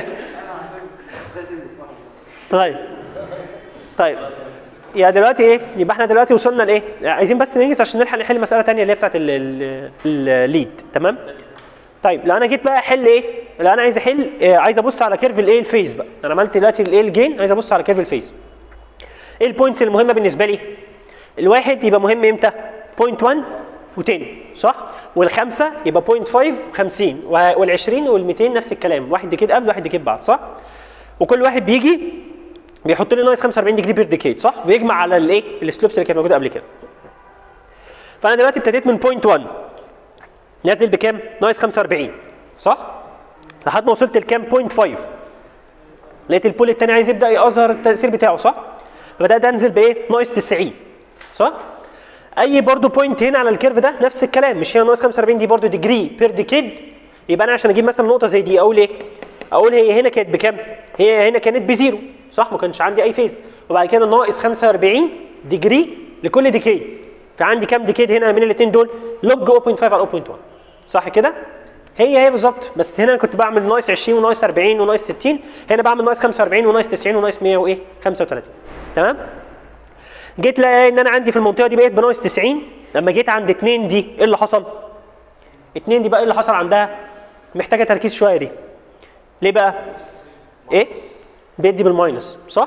طيب طيب يا دلوقتي ايه؟ يبقى احنا دلوقتي وصلنا لايه؟ عايزين بس ننجز عشان نلحق نحل مساله ثانيه اللي هي بتاعت الليد تمام؟ طيب لو انا جيت بقى احل ايه؟ لو انا عايز احل آه عايز ابص على كيرف الايه الفيز بقى، انا عملت دلوقتي الايه الجين عايز ابص على كيرف الفيز. ايه البوينتس المهمه بالنسبه لي؟ الواحد يبقى مهم امتى؟ بوينت واحد و10 صح؟ والخمسه يبقى بوينت خمسة خمسين وال20 وال200 نفس الكلام، واحد ديكيد قبل واحد ديكيد بعد صح؟ وكل واحد بيجي بيحط لي ناقص خمسة وأربعين ديجري بير ديكيد صح؟ بيجمع على الايه؟ السلوبس اللي كانت موجوده قبل كده. فانا دلوقتي ابتديت من بوينت واحد نازل بكام؟ ناقص خمسة وأربعين صح؟ لحد ما وصلت لكام؟ بوينت خمسة لقيت البول الثاني عايز يبدا يظهر التاثير بتاعه صح؟ فبدات انزل بايه؟ ناقص تسعين صح؟ اي برضو بوينت هنا على الكيرف ده نفس الكلام، مش هي ناقص خمسة وأربعين دي برضو ديجري بير ديكيد، يبقى انا عشان اجيب مثلا نقطه زي دي اقول ايه؟ اقول هي هنا كانت بكام؟ هي هنا كانت بزيرو صح؟ ما كانش عندي اي فيز، وبعد كده ناقص خمسة وأربعين ديجري لكل ديكيد، فعندي كام ديكيد هنا من الاثنين دول؟ لوج صفر فاصلة خمسة على صفر فاصلة واحد صح كده؟ هي هي بالظبط، بس هنا كنت بعمل ناقص عشرين وناقص أربعين وناقص ستين، هنا بعمل ناقص خمسة وأربعين وناقص تسعين وناقص مية وايه؟ خمسة وثلاثين تمام؟ جيت لقيت ان انا عندي في المنطقه دي بقيت بناقص تسعين، لما جيت عند اتنين دي ايه اللي حصل؟ اتنين دي بقى ايه اللي حصل عندها؟ محتاجه تركيز شويه دي. ليه بقى؟ ايه؟ بيدي بالماينس صح؟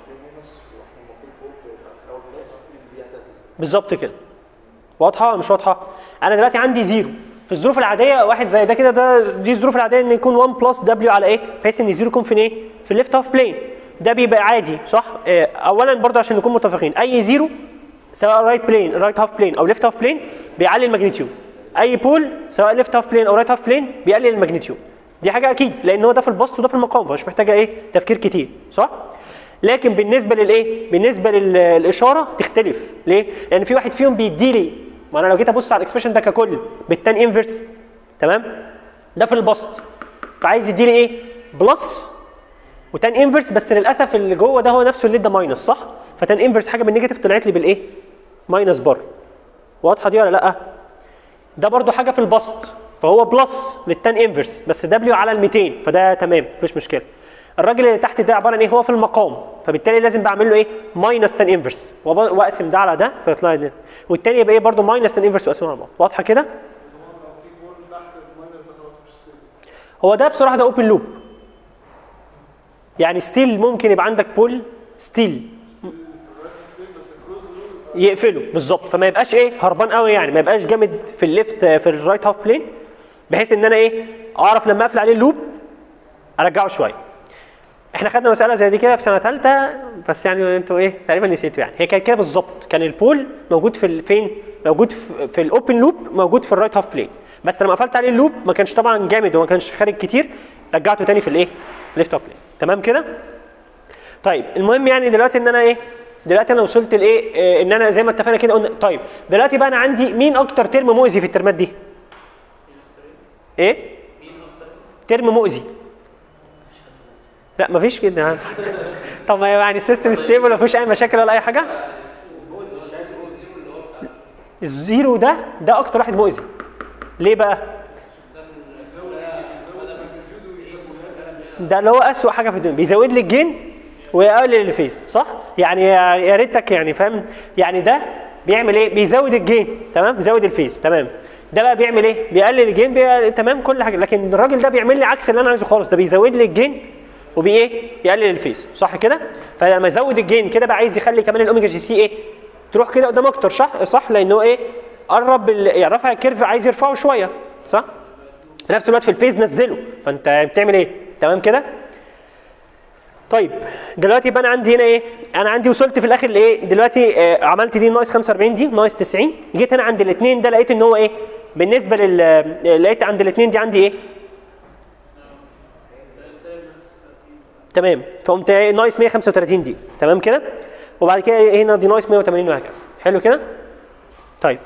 بالظبط كده. واضحه ولا مش واضحه؟ انا دلوقتي عندي زيرو، في الظروف العاديه واحد زي ده كده ده دي الظروف العاديه ان يكون واحد بلس دبليو على ايه؟ بحيث ان زيرو يكون في ايه؟ في الليفت هاف بلين. ده بيبقى عادي صح؟ اه اولا برضه عشان نكون متفقين اي زيرو سواء رايت بلين رايت هاف بلين او ليفت هاف بلين بيعلي الماجنتيود. اي بول سواء ليفت هاف بلين او رايت هاف بلين بيقلل الماجنتيود. دي حاجه اكيد لان هو ده في البسط وده في المقام فمش محتاجه ايه؟ تفكير كتير صح؟ لكن بالنسبه للايه؟ بالنسبه للاشاره تختلف، ليه؟ لان في واحد فيهم بيدي لي، ما انا لو جيت ابص على الاكسبريشن ده ككل بالتان انفرس تمام؟ ده في البسط فعايز يدي لي ايه؟ بلس وتان انفرس، بس للاسف اللي جوه ده هو نفسه اللي ادى ماينس صح؟ فتان انفرس حاجه بالنيجاتيف طلعت لي بالايه؟ ماينس بار. واضحه دي ولا لا؟ ده برضو حاجه في البسط فهو بلس للتان انفرس بس دبليو على ال مئتين فده تمام مفيش مشكله. الراجل اللي تحت ده عباره عن ايه؟ هو في المقام فبالتالي لازم بعمل له ايه؟ ماينس تان انفرس واقسم ده على ده فيطلع لي ده، والتاني يبقى ايه برضه ماينس تان انفرس واقسمه على بعض. واضحه كده؟ هو ده بصراحه ده اوبن لوب يعني ستيل ممكن يبقى عندك بول ستيل يقفله بالظبط فما يبقاش ايه هربان قوي يعني ما يبقاش جامد في الليفت في الرايت هاف بلين بحيث ان انا ايه اعرف لما اقفل عليه اللوب ارجعه شويه. احنا خدنا مساله زي دي كده في سنه ثالثه بس يعني انتوا ايه تقريبا نسيتوا يعني هي كانت كده بالظبط. كان البول موجود في فين؟ موجود في, في الاوبن لوب موجود في الرايت هاف بلين بس لما قفلت عليه اللوب ما كانش طبعا جامد وما كانش خارج كتير رجعته تاني في الايه؟ ليفت هاف بلين تمام كده؟ طيب المهم يعني دلوقتي ان انا ايه؟ دلوقتي انا وصلت لايه؟ إيه ان انا زي ما اتفقنا كده قلنا طيب دلوقتي بقى انا عندي مين اكتر ترم مؤذي في الترمات دي؟ ايه؟ ترم مؤذي. لا مفيش كده. طب ما يعني السيستم ستيبل مفيش اي مشاكل ولا اي حاجه؟ الزيرو ده ده اكتر واحد مؤذي. ليه بقى؟ ده اللي هو اسوء حاجه في الدنيا بيزود لي الجين ويقلل الفيز صح؟ يعني يا ريتك يعني فاهم يعني ده بيعمل ايه؟ بيزود الجين تمام؟ بيزود الفيز تمام. ده بقى بيعمل ايه؟ بيقلل الجين بي... تمام كل حاجه، لكن الراجل ده بيعمل لي عكس اللي انا عايزه خالص، ده بيزود لي الجين وبي ايه؟ يقلل الفيز صح كده؟ فلما يزود الجين كده بقى عايز يخلي كمان الاوميجا جي سي ايه؟ تروح كده قدام اكتر صح؟ صح لانه ايه؟ قرب ال... يعني رفع الكيرف عايز يرفعه شويه صح؟ في نفس الوقت في الفيز نزله فانت بتعمل ايه؟ تمام كده؟ طيب دلوقتي يبقى انا عندي هنا ايه؟ انا عندي وصلت في الاخر لايه؟ دلوقتي آه عملت دي ناقص خمسة وأربعين دي ناقص تسعين، جيت هنا عند الاثنين ده لقيت ان هو ايه؟ بالنسبه لل لقيت عند الاثنين دي عندي ايه؟ تمام فقمت ناقص مية وخمسة وثلاثين دي تمام كده؟ وبعد كده هنا دي ناقص مية وثمانين وهكذا. حلو كده؟ طيب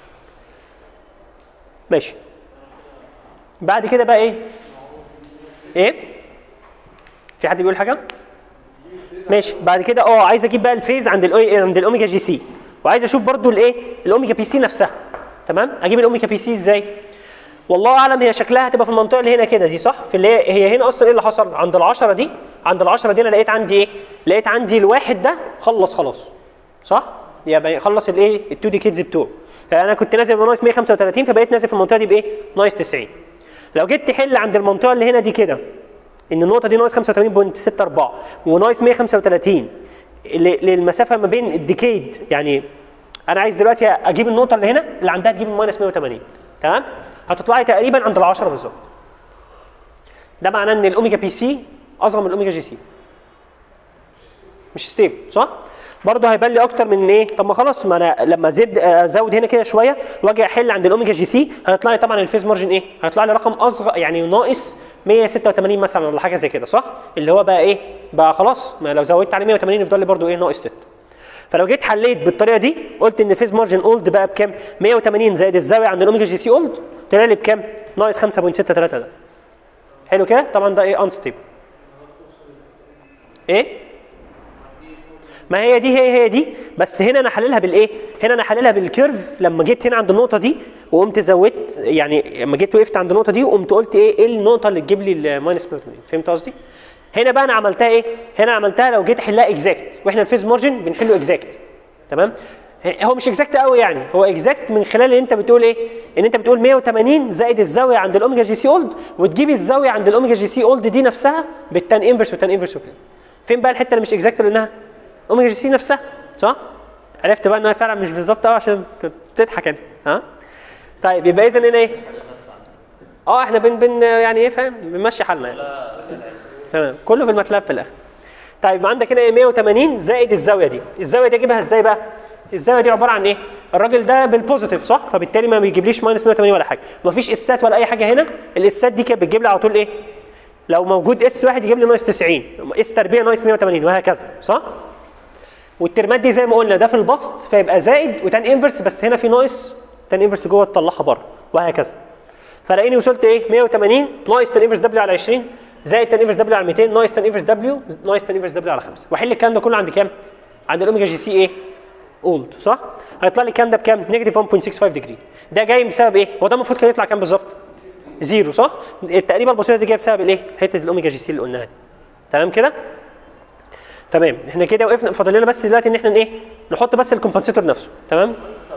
ماشي. بعد كده بقى ايه؟ ايه؟ في حد بيقول حاجه؟ ماشي. بعد كده اه عايز اجيب بقى الفيز عند الاي عند الاوميجا جي سي، وعايز اشوف برضو الايه؟ الاوميجا بي سي نفسها. تمام؟ اجيب الاوميجا بي سي ازاي؟ والله اعلم هي شكلها هتبقى في المنطقه اللي هنا كده دي، صح؟ في اللي هي, هي هنا اصلا ايه اللي حصل؟ عند العشرة دي، عند العشرة دي انا لقيت عندي ايه؟ لقيت عندي الواحد ده خلص خلاص. صح؟ يبقى خلص الايه؟ التو ديكيدز بتوعه. فانا كنت نازل بناقص مية وخمسة وتلاتين، فبقيت نازل في المنطقه دي بايه؟ ناقص تسعين. لو جيت تحل عند المنطقه اللي هنا دي كده، ان النقطه دي ناقص خمسة وتمانين فاصلة ستة أربعة وناقص مية وخمسة وتلاتين للمسافه ما بين الديكيد، يعني انا عايز دلوقتي اجيب النقطه اللي هنا اللي عندها تجيب الماينس مية وتمانين. تمام؟ هتطلع لي تقريبا عند العشرة بالظبط. ده معناه ان الاوميجا بي سي اصغر من الاوميجا جي سي. مش ستيبل، صح؟ برضه هيبان لي اكتر من ايه؟ طب ما خلاص، ما انا لما ازود ازود هنا كده شويه واجي احل عند الاوميجا جي سي هيطلع لي طبعا الفيز مارجن ايه؟ هيطلع لي رقم اصغر، يعني ناقص مية وستة وتمانين مثلا ولا حاجه زي كده، صح؟ اللي هو بقى ايه؟ بقى خلاص، ما لو زودت عليه مية وتمانين يفضل لي برضه ايه؟ ناقص ستة. فلو جيت حليت بالطريقه دي قلت ان فيز مارجن اولد بقى بكام؟ مية وتمانين زائد الزاويه عند الاوميجا جي سي اولد طلع لي بكام؟ ناقص خمسة فاصلة ستة تلاتة. ده حلو كده؟ طبعا ده ايه؟ انستيبل. ايه؟ ما هي دي هي هي دي، بس هنا انا حللها بالايه؟ هنا انا حللها بالكيرف. لما جيت هنا عند النقطه دي وقمت زودت، يعني لما جيت وقفت عند النقطه دي وقمت قلت ايه؟ ايه النقطه اللي تجيب لي الماينس مية وتمانين؟ فهمت قصدي؟ هنا بقى انا عملتها ايه؟ هنا عملتها لو جيت احلها اكزاكت، واحنا الفيز مارجن بنحله اكزاكت. تمام؟ هو مش اكزاكت قوي يعني، هو اكزاكت من خلال ان انت بتقول ايه؟ ان انت بتقول مية وتمانين زائد الزاويه عند الاوميجا جي سي اولد، وتجيب الزاويه عند الاوميجا جي سي اولد دي نفسها بالتان انفرس والتان انفرس وكده. فين بقى الحته اللي مش اكزاكت؟ لانها اوميجا جي سي نفسها، صح؟ عرفت بقى انها فعلا مش بالظبط قوي عشان تضحك انت، ها؟ طيب يبقى اذا هنا ايه؟ اه احنا بن بن يعني ايه فاهم؟ بنمشي حالنا يعني. تمام، كله في الماتلاب في الاخر. طيب عندك هنا ايه؟ مية وتمانين زائد الزاويه دي، الزاويه دي اجيبها ازاي بقى؟ الزاويه دي عباره عن ايه؟ الراجل ده بالبوزيتيف، صح؟ فبالتالي ما بيجيبليش ماينس مية وتمانين ولا حاجه، مفيش اسات ولا اي حاجه هنا. الاسات دي كانت بتجيب لي على طول ايه؟ لو موجود اس واحد يجيب لي ناقص تسعين، اس تربيع ناقص مية وتمانين، وهكذا، صح؟ والترمات دي زي ما قلنا ده في البسط فيبقى زائد وتان انفرس، بس هنا في ناقص تان انفرس جوه تطلعها بره، وهكذا. فلاقيني وصلت ايه؟ مية وتمانين ناقص تان انفرس دبليو على عشرين زائد تان انفرس دبليو على ميتين ناقص تان انفرس دبليو ناقص تان انفرس دبليو على خمسة، واحل الكلام ده كله عند كام؟ عند الاوميجا جي سي ايه؟ اولد، صح؟ هيطلع لي الكلام ده بكام؟ نيجاتيف واحد فاصلة ستة خمسة ديجري. ده جاي بسبب ايه؟ هو ده المفروض كان يطلع كام بالظبط؟ زيرو، صح؟ التقريبه البسيطه دي جايه بسبب الايه؟ حته الاوميجا جي سي اللي قلناها دي. تمام كده؟ تمام، احنا كده وقفنا، فاضل لنا بس دلوقتي ان احنا ايه؟ نحط بس الكومبنسيتور نفسه، تمام؟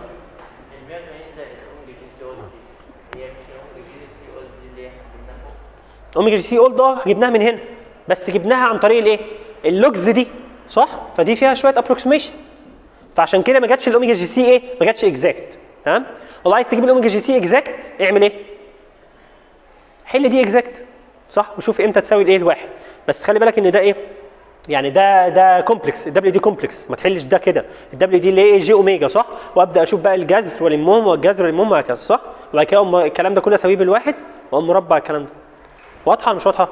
اوميجا جي سي اولد اه جبناها من هنا، بس جبناها عن طريق الايه؟ اللوجز دي، صح؟ فدي فيها شويه ابروكسيميشن، فعشان كده ما جاتش الاوميجا جي سي ايه؟ ما جاتش اكزاكت، تمام؟ والله عايز تجيب الاوميجا جي سي اكزاكت اعمل ايه؟ حل دي اكزاكت، صح؟ وشوف امتى تساوي الايه؟ الواحد. بس خلي بالك ان ده ايه؟ يعني ده ده كومبلكس، الدبليو دي كومبلكس، ما تحلش ده كده، الدبليو دي اللي هي جي اوميجا، صح؟ وابدا اشوف بقى الجذر والمهم والجذر والمهم وهكذا، صح؟ وبعد كده الكلام ده كله اسويه بالواحد واقوم مربع الكلام ده. واضحه ولا مش واضحه؟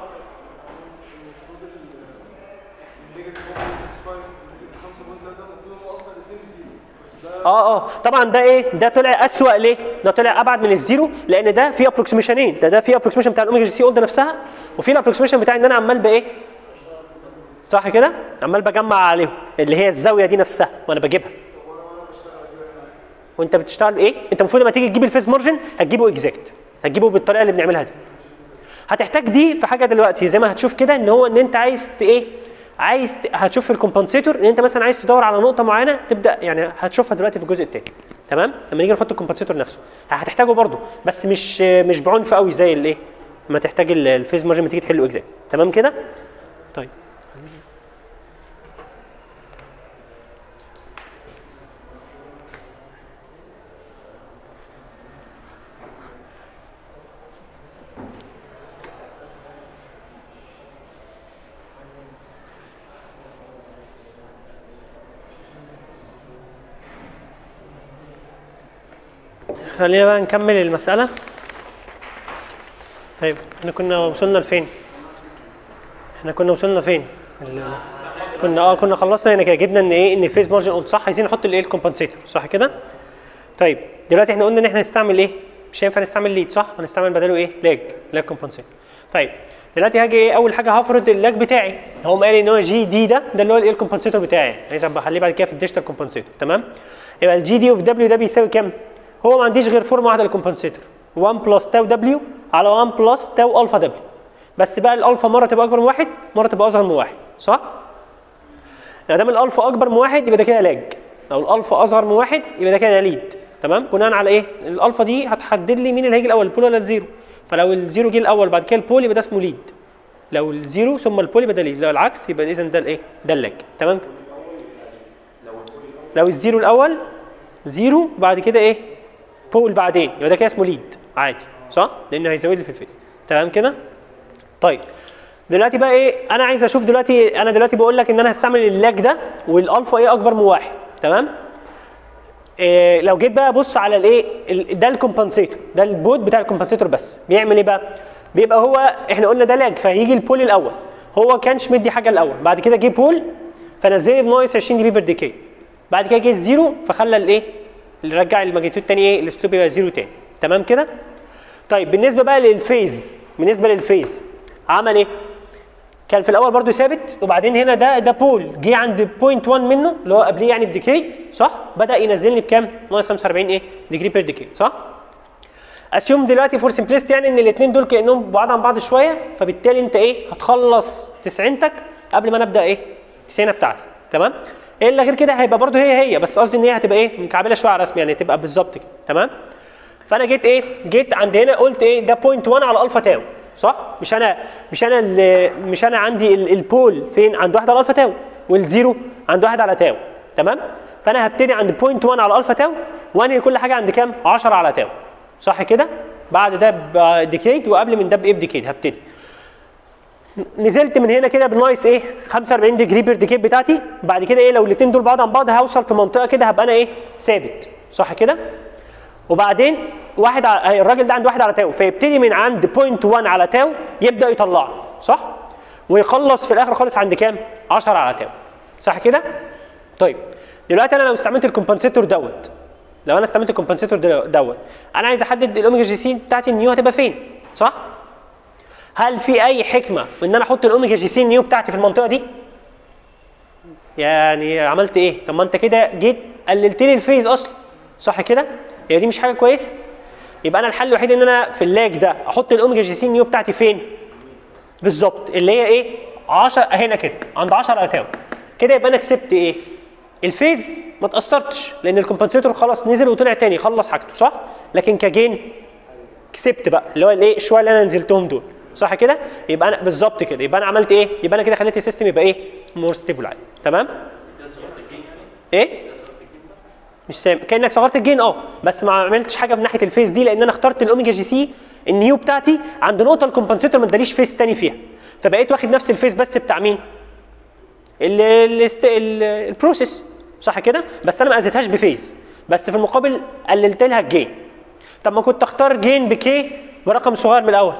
اه اه طبعا ده ايه؟ ده طلع اسوأ ليه؟ ده طلع ابعد من الزيرو، لان ده فيه ابروكسيميشنين، ده ده فيه ابروكسيميشن بتاع الاوميجا جي سي اولد نفسها، وفي الابروكسيميشن بتاع ان انا عمال بايه؟ صح كده؟ عمال بجمع عليهم اللي هي الزاويه دي نفسها وانا بجيبها. وانت بتشتغل ايه؟ انت المفروض لما تيجي تجيب الفيز مارجن هتجيبه اكزاكت، هتجيبه بالطريقه اللي بنعملها دي. هتحتاج دي في حاجه دلوقتي زي ما هتشوف كده، ان هو ان انت عايز ايه؟ عايز ت... هتشوف في الكومبنسيتور ان انت مثلا عايز تدور على نقطه معينه تبدا، يعني هتشوفها دلوقتي في الجزء الثاني، تمام؟ لما نيجي نحط الكومبنسيتور نفسه هتحتاجه برده، بس مش مش بعنف قوي زي الايه؟ لما تحتاج الفيز مارجن تيجي تحله اكزاكت، تمام كده؟ طيب خلينا بقى نكمل المسألة. طيب احنا كنا وصلنا لفين؟ احنا كنا وصلنا فين؟ كنا اه كنا خلصنا هنا كده، جبنا ان ايه؟ ان الفيز مارجن قلت صح، عايزين نحط الايه؟ الكومبنسيتور، صح كده؟ طيب دلوقتي احنا قلنا ان احنا هنستعمل ايه؟ مش هينفع نستعمل ليد، صح؟ هنستعمل بداله ايه؟ لاج، لاج كومبنسيتور. طيب دلوقتي هاجي ايه اول حاجه هفرض اللاج بتاعي، هو قال ان هو جي دي ده ده اللي هو الايه الكومبنسيتور بتاعي، عايز ابقى اخليه بعد كده في الديجيتال كومبنسيتور. تمام؟ يبقى الجي دي اوف دبليو ده بيساوي كام؟ هو ما عنديش غير فورمه واحده للكومبنسيتور، واحد بلس تاو دبليو على واحد بلس تاو الفا دبليو. بس بقى الالفا مره تبقى اكبر من واحد، مره تبقى اصغر من واحد، صح؟ ما دام الالفا اكبر من واحد يبقى ده كده لاج، لو الالفا اصغر من واحد يبقى ده كده ليد. تمام؟ بناء على ايه؟ الالفا دي هتحدد لي مين اللي هيجي الاول، البول ولا الزيرو. فلو الزيرو جه الاول بعد كده البول يبقى ده اسمه ليد. لو الزيرو ثم البول يبقى ده ليد، لو العكس يبقى اذا ده الايه؟ ده اللاج. تمام؟ لو الزيرو الاول زيرو بعد كده ايه؟ بول بعدين، يبقى ده كده اسمه ليد عادي، صح؟ لانه هيزود لي في الفيز. تمام كده؟ طيب دلوقتي بقى ايه؟ انا عايز اشوف دلوقتي، انا دلوقتي بقول لك ان انا هستعمل اللاج ده والالفا ايه اكبر من واحد. تمام؟ إيه لو جيت بقى ابص على الايه؟ ده الكومبنسيتور، ده البود بتاع الكومبنسيتور بس بيعمل ايه بقى؟ بيبقى هو احنا قلنا ده لاج فهيجي البول الاول، هو كانش مدي حاجه الاول، بعد كده جه بول فنزل لي بناقص عشرين دي بي بير ديكي، بعد كده جه الزيرو فخلى الايه؟ اللي رجع الماجنتيود الثاني ايه؟ الاسلوب يبقى زيرو تاني. تمام كده؟ طيب بالنسبه بقى للفيز، بالنسبه للفيز عمل ايه؟ كان في الاول برضو ثابت، وبعدين هنا ده ده بول جه عند بوينت واحد منه اللي هو قبليه يعني بديكيد، صح؟ بدا ينزلني بكام؟ ناقص خمسة وأربعين ايه؟ ديجري بير ديكيد، صح؟ اسيوم دلوقتي فور سمبلست يعني ان الاثنين دول كانهم بعاد عن بعض شويه، فبالتالي انت ايه؟ هتخلص تسعينتك قبل ما نبدا ايه؟ التسعينه بتاعتي. تمام؟ الا غير كده هيبقى برضو هي هي، بس قصدي ان هي هتبقى ايه؟ مكعبله شويه على الرسم، يعني تبقى بالظبط كده. تمام؟ فانا جيت ايه؟ جيت عند هنا قلت ايه؟ ده بوينت واحد على الفا تاو، صح؟ مش انا مش انا مش انا عندي البول فين؟ عند واحد على الفا تاو، والزيرو عند واحد على تاو. تمام؟ فانا هبتدي عند بوينت واحد على الفا تاو وانهي كل حاجه عند كام؟ عشرة على تاو، صح كده؟ بعد ده بديكيد وقبل من ده بايه؟ بديكيد. هبتدي نزلت من هنا كده بناقص ايه؟ خمسة وأربعين ديجري بير ديكيد بتاعتي، بعد كده ايه؟ لو الاثنين دول بعاد عن بعض هوصل في منطقه كده هبقى انا ايه؟ ثابت، صح كده؟ وبعدين واحد ع... الراجل ده عنده واحد على تاو، فيبتدي من عند بوينت واحد على تاو يبدا يطلع، صح؟ ويخلص في الاخر خالص عند كام؟ عشرة على تاو، صح كده؟ طيب دلوقتي انا لو استعملت الكومبنسيتور دوت، لو انا استعملت الكومبنسيتور دوت انا عايز احدد الاوميجا جي سي بتاعتي النيو هتبقى فين، صح؟ هل في اي حكمه ان انا احط الاوميجا جي سي النيو بتاعتي في المنطقه دي؟ يعني عملت ايه؟ طب ما انت كده جيت قللت لي الفيز اصلا، صح كده؟ هي دي مش حاجه كويسه؟ يبقى انا الحل الوحيد ان انا في اللاج ده احط الاوميجا جي سي نيو بتاعتي فين؟ بالظبط اللي هي ايه؟ عشرة هنا كده عند عشرة على تاو. كده يبقى انا كسبت ايه؟ الفيز ما تاثرتش لان الكومبنسيتور خلاص نزل وطلع تاني خلص حاجته، صح؟ لكن كجين كسبت بقى اللي هو الايه؟ شويه اللي انا نزلتهم دول، صح كده؟ يبقى انا بالظبط كده، يبقى انا عملت ايه؟ يبقى انا كده خليت السيستم يبقى ايه؟ مور ستيبل عادي. تمام؟ ايه؟ مش سام كانك صغرت الجين اه، بس ما عملتش حاجه من ناحيه الفيز دي لان انا اخترت الاوميجا جي سي النيو بتاعتي عند نقطه الكومبنسيتور ما اداليش فيز ثاني فيها، فبقيت واخد نفس الفيز بس بتاع مين؟ البروسيس، صح كده؟ بس انا ما اذيتهاش بفيز، بس في المقابل قللت لها الجين. طب ما كنت اختار جين بكي برقم صغير من الاول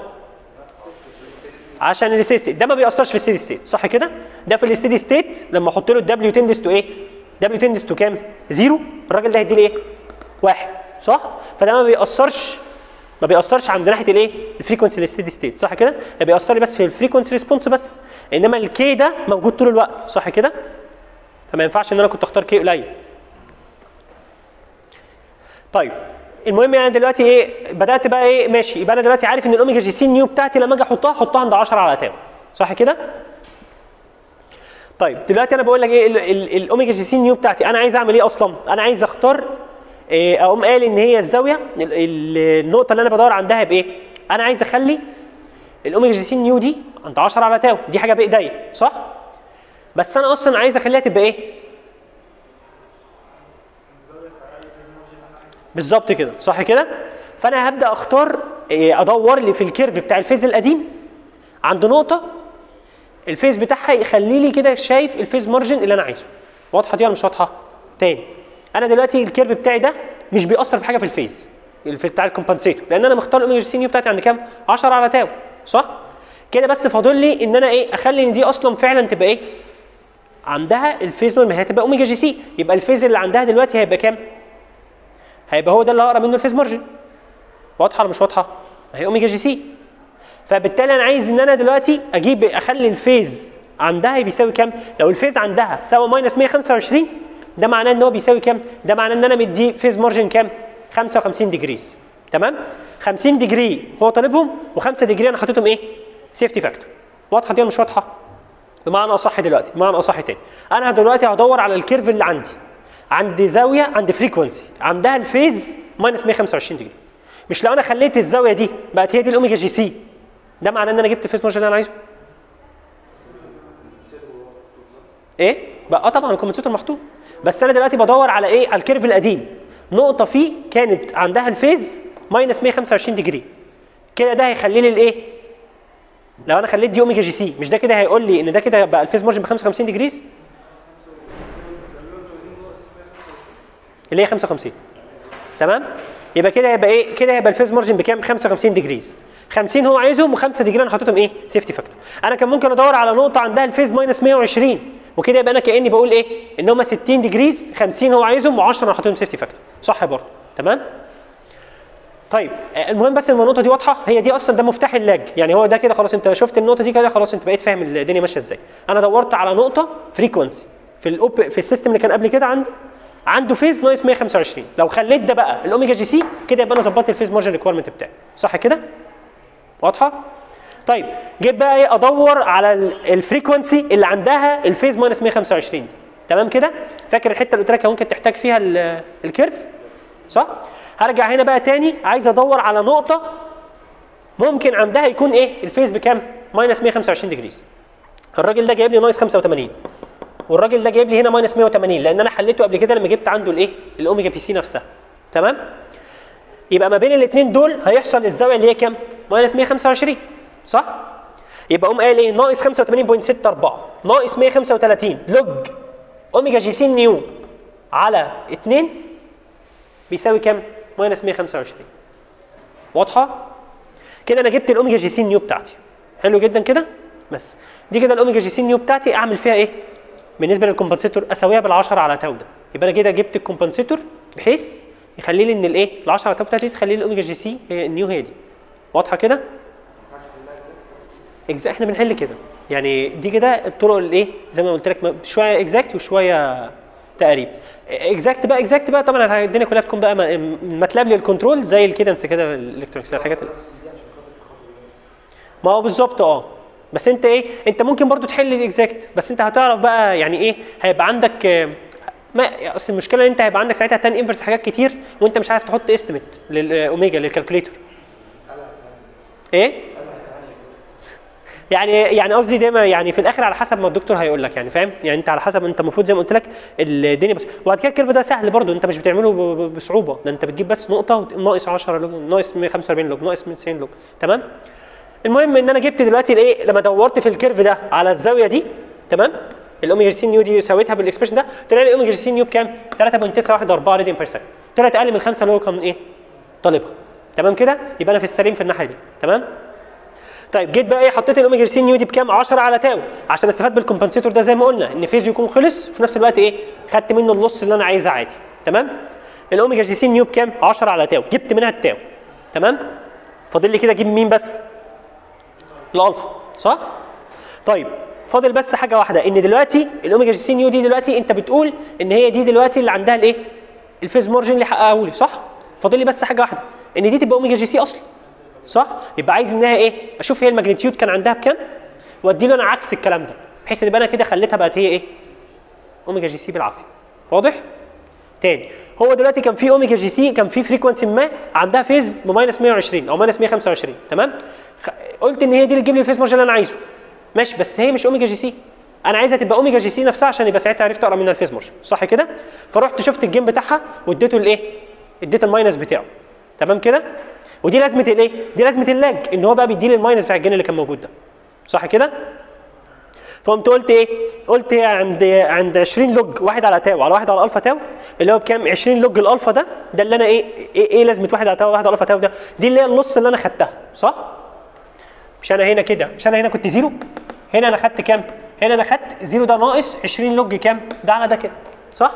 عشان الستيدي ستيت ده ما بيأثرش في الستيدي ستيت، صح كده؟ ده في الستيدي ستيت لما احط له الدبليو تندس تو ايه؟ دبليو تندس تو كام؟ زيرو، الراجل ده هيدي لي ايه؟ واحد، صح؟ فده ما بيأثرش ما بيأثرش عند ناحيه الايه؟ الفريكونسي الستيدي ستيت، صح كده؟ ده بيأثر لي بس في الفريكونسي ريسبونس بس، انما الكي ده موجود طول الوقت، صح كده؟ فما ينفعش ان انا كنت اختار كي قليل. طيب المهم يعني دلوقتي ايه؟ بدات بقى ايه؟ ماشي، يبقى انا دلوقتي عارف ان الاوميجا جي سي نيو بتاعتي لما اجي احطها احطها عند عشرة على تاو، صح كده؟ طيب دلوقتي انا بقول لك ايه؟ الاوميجا جي سي نيو بتاعتي انا عايز اعمل ايه اصلا؟ انا عايز اختار إيه؟ اقوم قال ان هي الزاويه النقطه اللي انا بدور عندها بايه؟ انا عايز اخلي الاوميجا جي سي نيو دي عند عشرة على تاو، دي حاجه بايديا، صح؟ بس انا اصلا عايز اخليها تبقى ايه؟ بالظبط كده، صح كده؟ فانا هبدا اختار إيه؟ ادور لي في الكيرف بتاع الفيز القديم عند نقطه الفيز بتاعها يخلي لي كده شايف الفيز مارجن اللي انا عايزه. واضحه دي ولا مش واضحه؟ تاني انا دلوقتي الكيرف بتاعي ده مش بيأثر في حاجه في الفيز الفيز بتاع الكومبنسيتور لان انا مختار الاوميجا سي نيو بتاعتي عند كام؟ عشرة على تاو، صح؟ كده بس فاضل لي ان انا ايه؟ اخلي ان دي اصلا فعلا تبقى ايه؟ عندها الفيز ما هي هتبقى اوميجا جي سي، يبقى الفيز اللي عندها دلوقتي هيبقى كام؟ هيبقى هو ده اللي هقرا منه الفيز مارجن. واضحه ولا مش واضحه؟ هي اوميجا جي سي. فبالتالي انا عايز ان انا دلوقتي اجيب اخلي الفيز عندها بيساوي كام؟ لو الفيز عندها ساوي ماينس مية وخمسة وعشرين ده معناه ان هو بيساوي كام؟ ده معناه ان انا مدي فيز مارجن كام؟ خمسة وخمسين ديجريز. تمام؟ خمسين ديجري هو طالبهم و5 ديجري انا حطيتهم ايه؟ سيفتي فاكتور. واضحه دي ولا مش واضحه؟ بمعنى اصح دلوقتي، بمعنى اصح تاني. انا دلوقتي هدور على الكيرف اللي عندي. عندي زاويه، عندي فريكونسي عندها الفيز ماينس مية وخمسة وعشرين ديجري. مش لو انا خليت الزاويه دي بقت هي دي الاوميجا جي سي ده معناه ان انا جبت الفيز مارجن اللي انا عايزه؟ ايه؟ بقى اه طبعا الكومنسيتور محطوط، بس انا دلوقتي بدور على ايه؟ على الكيرف القديم. نقطه فيه كانت عندها الفيز ماينس مية وخمسة وعشرين ديجري. كده ده هيخلي لي الايه؟ لو انا خليت دي اوميجا جي سي مش ده كده هيقول لي ان ده كده بقى الفيز مارجن ب خمسة وخمسين ديجريز؟ اللي هي خمسة وخمسين. تمام؟ يبقى كده هيبقى ايه؟ كده هيبقى الفيز مارجن بكام؟ خمسة وخمسين ديجريز. خمسين هو عايزهم و5 ديجري انا حاططهم ايه؟ سيفتي فاكتور. انا كان ممكن ادور على نقطه عندها الفيز ماينس مية وعشرين وكده يبقى انا كاني بقول ايه؟ ان هم ستين ديجريز، خمسين هو عايزهم و10 انا حاططهم سيفتي فاكتور. صح برضه. تمام؟ طيب المهم بس ان النقطه دي واضحه، هي دي اصلا ده مفتاح اللاج، يعني هو ده كده خلاص انت شفت النقطه دي كده خلاص انت بقيت فاهم الدنيا ماشيه ازاي. انا دورت على نقطه فريكونسي في الأوب في السيستم اللي كان قبل كده عندي عنده فيز ناقص مية وخمسة وعشرين، لو خليت ده بقى الاوميجا جي سي كده يبقى انا ظبطت الفيز مارجن ريكويرمنت بتاعي. صح كده؟ واضحه؟ طيب جيت بقى ايه ادور على الفريكونسي اللي عندها الفيز ماينس مية وخمسة وعشرين. تمام كده؟ فاكر الحته اللي قلت لك ممكن تحتاج فيها الكيرف؟ صح؟ هرجع هنا بقى تاني عايز ادور على نقطه ممكن عندها يكون ايه؟ الفيز بكام؟ ماينس مية وخمسة وعشرين ديجريز. الراجل ده جايب لي ناقص خمسة وتمانين والراجل ده جايب لي هنا ماينس مية وتمانين لان انا حليته قبل كده لما جبت عنده الايه؟ الاوميجا بي سي نفسها. تمام؟ يبقى ما بين الاثنين دول هيحصل الزاويه اللي هي كام؟ ماينس مية وخمسة وعشرين. صح؟ يبقى قوم قايل ايه؟ ناقص خمسة وتمانين فاصلة ستة أربعة ناقص مية وخمسة وتلاتين لوج اوميجا جي سي نيو على اتنين بيساوي كام؟ ماينس مية وخمسة وعشرين. واضحه؟ كده انا جبت الاوميجا جي سي نيو بتاعتي. حلو جدا كده؟ بس دي كده الاوميجا جي سي نيو بتاعتي اعمل فيها ايه؟ بالنسبه للكومبنسيتور اساويها بال10 على تاو ده. يبقى انا كده جبت الكومبنسيتور بحيث يخلي لي ان الايه؟ ال10 على تاو بتاعتي تخلي لي الاوميجا جي سي هي النيو هي دي. واضحه كده؟ اجزاء احنا بنحل كده. يعني دي كده الطرق الايه؟ زي ما قلت لك شويه اكزاكت وشويه تقريب. اكزاكت بقى اكزاكت بقى طبعا الدنيا كلها تكون بقى ماتلاب للكنترول زي الكيدنس كده الالكترونكس الحاجات اللي. ما هو بالظبط اه بس انت ايه؟ انت ممكن برضو تحل الاكزاكت بس انت هتعرف بقى يعني ايه؟ هيبقى عندك ما اصل المشكله ان انت هيبقى عندك ساعتها تان انفرس حاجات كتير وانت مش عارف تحط استيميت للاوميجا للكالكوليتور. ايه؟ يعني يعني قصدي دايما يعني في الاخر على حسب ما الدكتور هيقول لك يعني فاهم؟ يعني انت على حسب انت المفروض زي ما قلت لك الدنيا بس. وبعد كده الكيرف ده سهل برضو انت مش بتعمله بصعوبه، ده انت بتجيب بس نقطه ناقص عشرة لوج ناقص مية وخمسة وأربعين لوج ناقص مية وتسعين لوج. تمام؟ المهم ان انا جبت دلوقتي الايه؟ لما دورت في الكيرف ده على الزاويه دي تمام؟ الاوميجا جي سي نيو دي سويتها بالاكسبريشن ده طلع لي الاوميجا جي سي نيو بكام؟ تلاتة فاصلة تسعة واحد أربعة راديان بير سكند. طلعت اقل من خمسة اللي هو كان ايه؟ طالبها. تمام كده؟ يبقى انا في السليم في الناحيه دي. تمام؟ طيب جيت بقى ايه؟ حطيت الاوميجا جي سي نيو دي بكام؟ عشرة على تاو عشان استفاد بالكومبنسيتور ده زي ما قلنا ان فيز يكون خلص وفي نفس الوقت ايه؟ خدت منه اللص اللي انا عايزها عادي. تمام؟ الاوميجا جي سي نيو بكام؟ عشرة على تاو جبت منها التاو. تمام؟ فاضل لي كده اجيب مين بس؟ الالفا. صح؟ طيب فاضل بس حاجه واحده ان دلوقتي الاوميجا جي سي نيو دي دلوقتي انت بتقول ان هي دي دلوقتي اللي عندها الايه؟ الفيز مارجن اللي حققه لي. صح؟ فاضل لي بس حاجه واحده ان دي تبقى اوميجا جي سي اصلا. صح؟ يبقى عايز انها ايه؟ اشوف هي الماجنتيود كان عندها بكام وادي له انا عكس الكلام ده بحيث ان يبقى انا كده خليتها بقت هي ايه؟ اوميجا جي سي بالعافيه. واضح؟ تاني هو دلوقتي كان في اوميجا جي سي كان في فريكونسي ما عندها فيز بماينس مية وعشرين او ماينس مية وخمسة وعشرين. تمام؟ قلت ان هي دي اللي تجيب لي الفيز مارجن اللي انا عايزه. ماشي بس هي مش اوميجا جي سي. انا عايزها تبقى اوميجا جي سي نفسها عشان يبقى ساعتها عرفت اقرا منها الفيز مارجن. صح كده؟ فرحت شفت الجيم بتاعها واديته الايه؟ اديت الماينس بتاعه. تمام كده؟ ودي لازمه الايه؟ دي لازمه اللاج ان هو بقى بيدي لي الماينس بتاع الجين اللي كان موجود ده. صح كده؟ فقمت قلت ايه؟ قلت إيه عند عند عشرين لوج واحد على تاو على واحد على الفا تاو اللي هو بكام؟ عشرين لوج الالفا ده ده اللي انا ايه؟ ايه, إيه لازمه واحد على تاو واحد على الفا تاو ده؟ دي اللي هي النص اللي انا خدتها. صح؟ مش انا هنا كده مش انا هنا كنت زيرو؟ هنا انا خدت كام؟ هنا انا خدت زيرو ده ناقص عشرين لوج كام؟ ده على ده كده. صح؟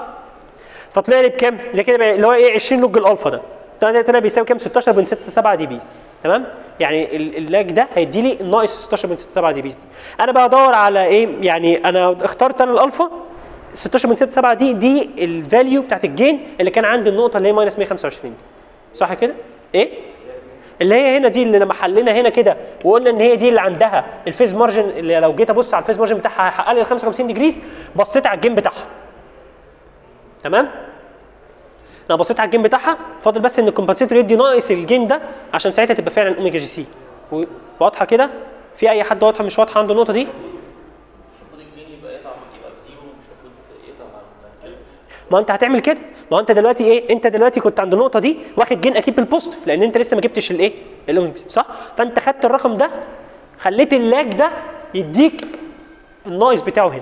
فطلع لي بكام؟ ده كده اللي هو ايه؟ عشرين لوج الالفا ده ده طلع بيساوي كام؟ ستاشر فاصلة ستة سبعة دي بيز. تمام؟ يعني اللاج ده هيدي لي ناقص ستاشر فاصلة ستة سبعة دي بيز دي. انا بقى ادور على ايه؟ يعني انا اخترت انا الالفا ستاشر فاصلة ستة سبعة دي دي الفاليو بتاعت الجين اللي كان عند النقطه اللي هي ماينس مية وخمسة وعشرين دي. صح كده؟ ايه؟ اللي هي هنا دي اللي لما حلينا هنا كده وقلنا ان هي دي اللي عندها الفيز مارجن، اللي لو جيت ابص على الفيز مارجن بتاعها هيحقق لي ال خمسة وخمسين ديجريز، بصيت على الجين بتاعها. تمام؟ انا بصيت على الجين بتاعها، فاضل بس ان الكومبنسيتور يدي ناقص الجين ده عشان ساعتها تبقى فعلا اوميجا جي سي. واضحه كده؟ في اي حد واضحه مش واضحه عنده النقطه دي؟ المفروض الجين يبقى يقطع يبقى بزيرو، مش المفروض يقطع مع ما انت هتعمل كده، ما انت دلوقتي ايه؟ انت دلوقتي كنت عند النقطه دي واخد جين اكيد بالبوزيتيف لان انت لسه ما جبتش الايه؟ الاوميجا، صح؟ فانت خدت الرقم ده خليت اللاج ده يديك الناقص بتاعه هنا.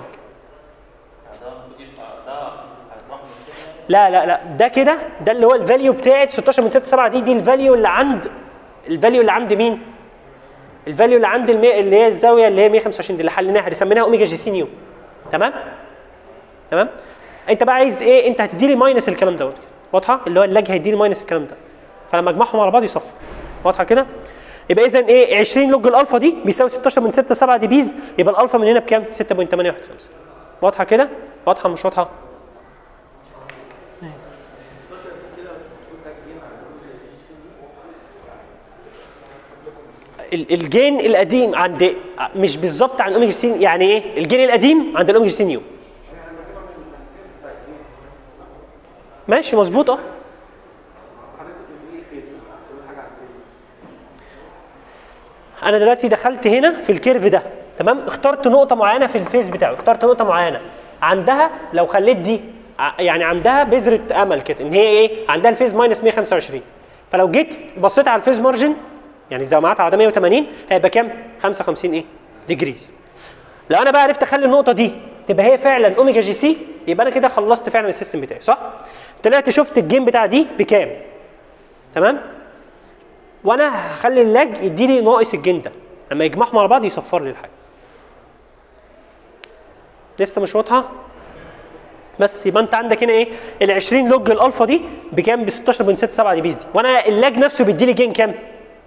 لا لا لا ده كده ده اللي هو الفاليو بتاعت ستاشر من ستة سبعة دي، دي الفاليو اللي عند الفاليو اللي عند مين؟ الفاليو اللي عند المي... اللي هي الزاويه اللي هي مية وخمسة وعشرين دي اللي حليناها، دي سميناها اوميجا جي سي نيو. تمام؟ تمام؟ انت بقى عايز ايه؟ انت هتدي لي ماينس الكلام دوت. واضحه؟ اللي هو اللاج هيدي لي ماينس الكلام ده. فلما اجمعهم على بعض يصفر. واضحه كده؟ يبقى اذا ايه؟ عشرين لوج الالفا دي بيساوي ستاشر من ستة سبعة دي بيز، يبقى الالفا من هنا بكام؟ ستة فاصلة تمنية واحد خمسة. واضحه كده؟ واضحه مش واضحه؟ الجين القديم عند مش بالظبط عند اوميجا سي، يعني ايه؟ الجين القديم عند الاوميجا سي نيو. ماشي مظبوط اه. انا دلوقتي دخلت هنا في الكيرف ده، تمام؟ اخترت نقطه معينه في الفيز بتاعه، اخترت نقطه معينه عندها لو خليت دي يعني عندها بذره امل كده ان هي ايه؟ عندها الفيز ماينس مية وخمسة وعشرين. فلو جيت بصيت على الفيز مارجن يعني زي ما على مية وتمانين هيبقى كام؟ خمسة وخمسين ايه؟ ديجريز. لو انا بقى عرفت اخلي النقطه دي تبقى هي فعلا اوميجا جي سي، يبقى انا كده خلصت فعلا السيستم بتاعي، صح؟ طلعت شفت الجيم بتاع دي بكام؟ تمام؟ وانا هخلي اللاج يدي لي ناقص الجين ده، لما يجمعهم على بعض يصفر لي الحاجه. لسه مش واضحه؟ بس يبقى انت عندك هنا ايه؟ ال عشرين لوج الالفا دي بكام؟ ب ستاشر فاصلة ستة سبعة دي بيز دي، وانا اللاج نفسه بيدي لي جين كام؟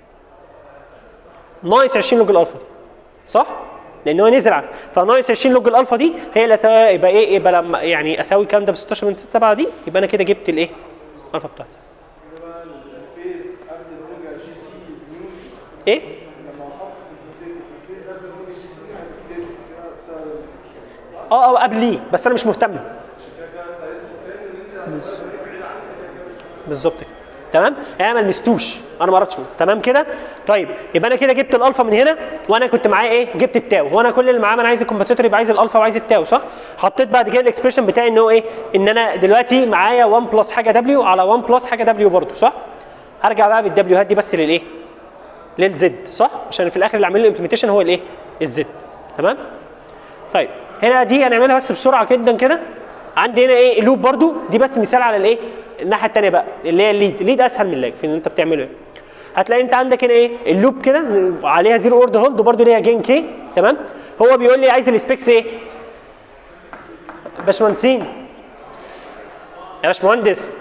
ناقص عشرين لوج الالفا دي، صح؟ لان هو نزل عنه، فناقص عشرين لوج الالفا دي هي اللي اساوي، يبقى ايه؟ يبقى لما يعني اساوي الكلام ده ب ستاشر فاصلة ستة سبعة دي، يبقى انا كده جبت الايه؟ الالفا بتاعتي. الفيز قبل الاوميجا جي سي نيو ايه؟ لما احط الفيز قبل الاوميجا جي سي نيو هيبقى كده بسبب صح؟ اه اه قبليه، بس انا مش مهتم. عشان كده كده اسمه تاني وننزل على بعيد عنك كده بس. بالظبط كده. تمام؟ يعني ما لمستوش، انا ما قراتش. تمام كده؟ طيب يبقى انا كده جبت الالفا من هنا، وانا كنت معايا ايه؟ جبت التاو، وانا كل اللي معاه انا عايز الكومبنسيتور يبقى عايز الالفا وعايز التاو، صح؟ حطيت بعد كده الاكسبريشن بتاعي ان هو ايه؟ ان انا دلوقتي معايا واحد بلس حاجه دبليو على واحد بلس حاجه دبليو برضه، صح؟ هرجع بقى بالدبليو هات دي بس للايه؟ للزد، صح؟ عشان في الاخر اللي عامل له امبلمنتيشن هو الايه؟ الزد. تمام؟ طيب هنا دي هنعملها بس بسرعه جدا كده. عندي هنا ايه؟ اللوب برضو، دي بس مثال على الايه؟ الناحيه الثانيه بقى اللي هي الليد، الليد اسهل من اللاج في ان انت بتعمله ايه؟ هتلاقي انت عندك هنا ايه؟ اللوب كده عليها زيرو اوردر هولد وبرده ليها جين كي، تمام؟ هو بيقول لي عايز السبيكس ايه؟ باشمهندسين يا باشمهندس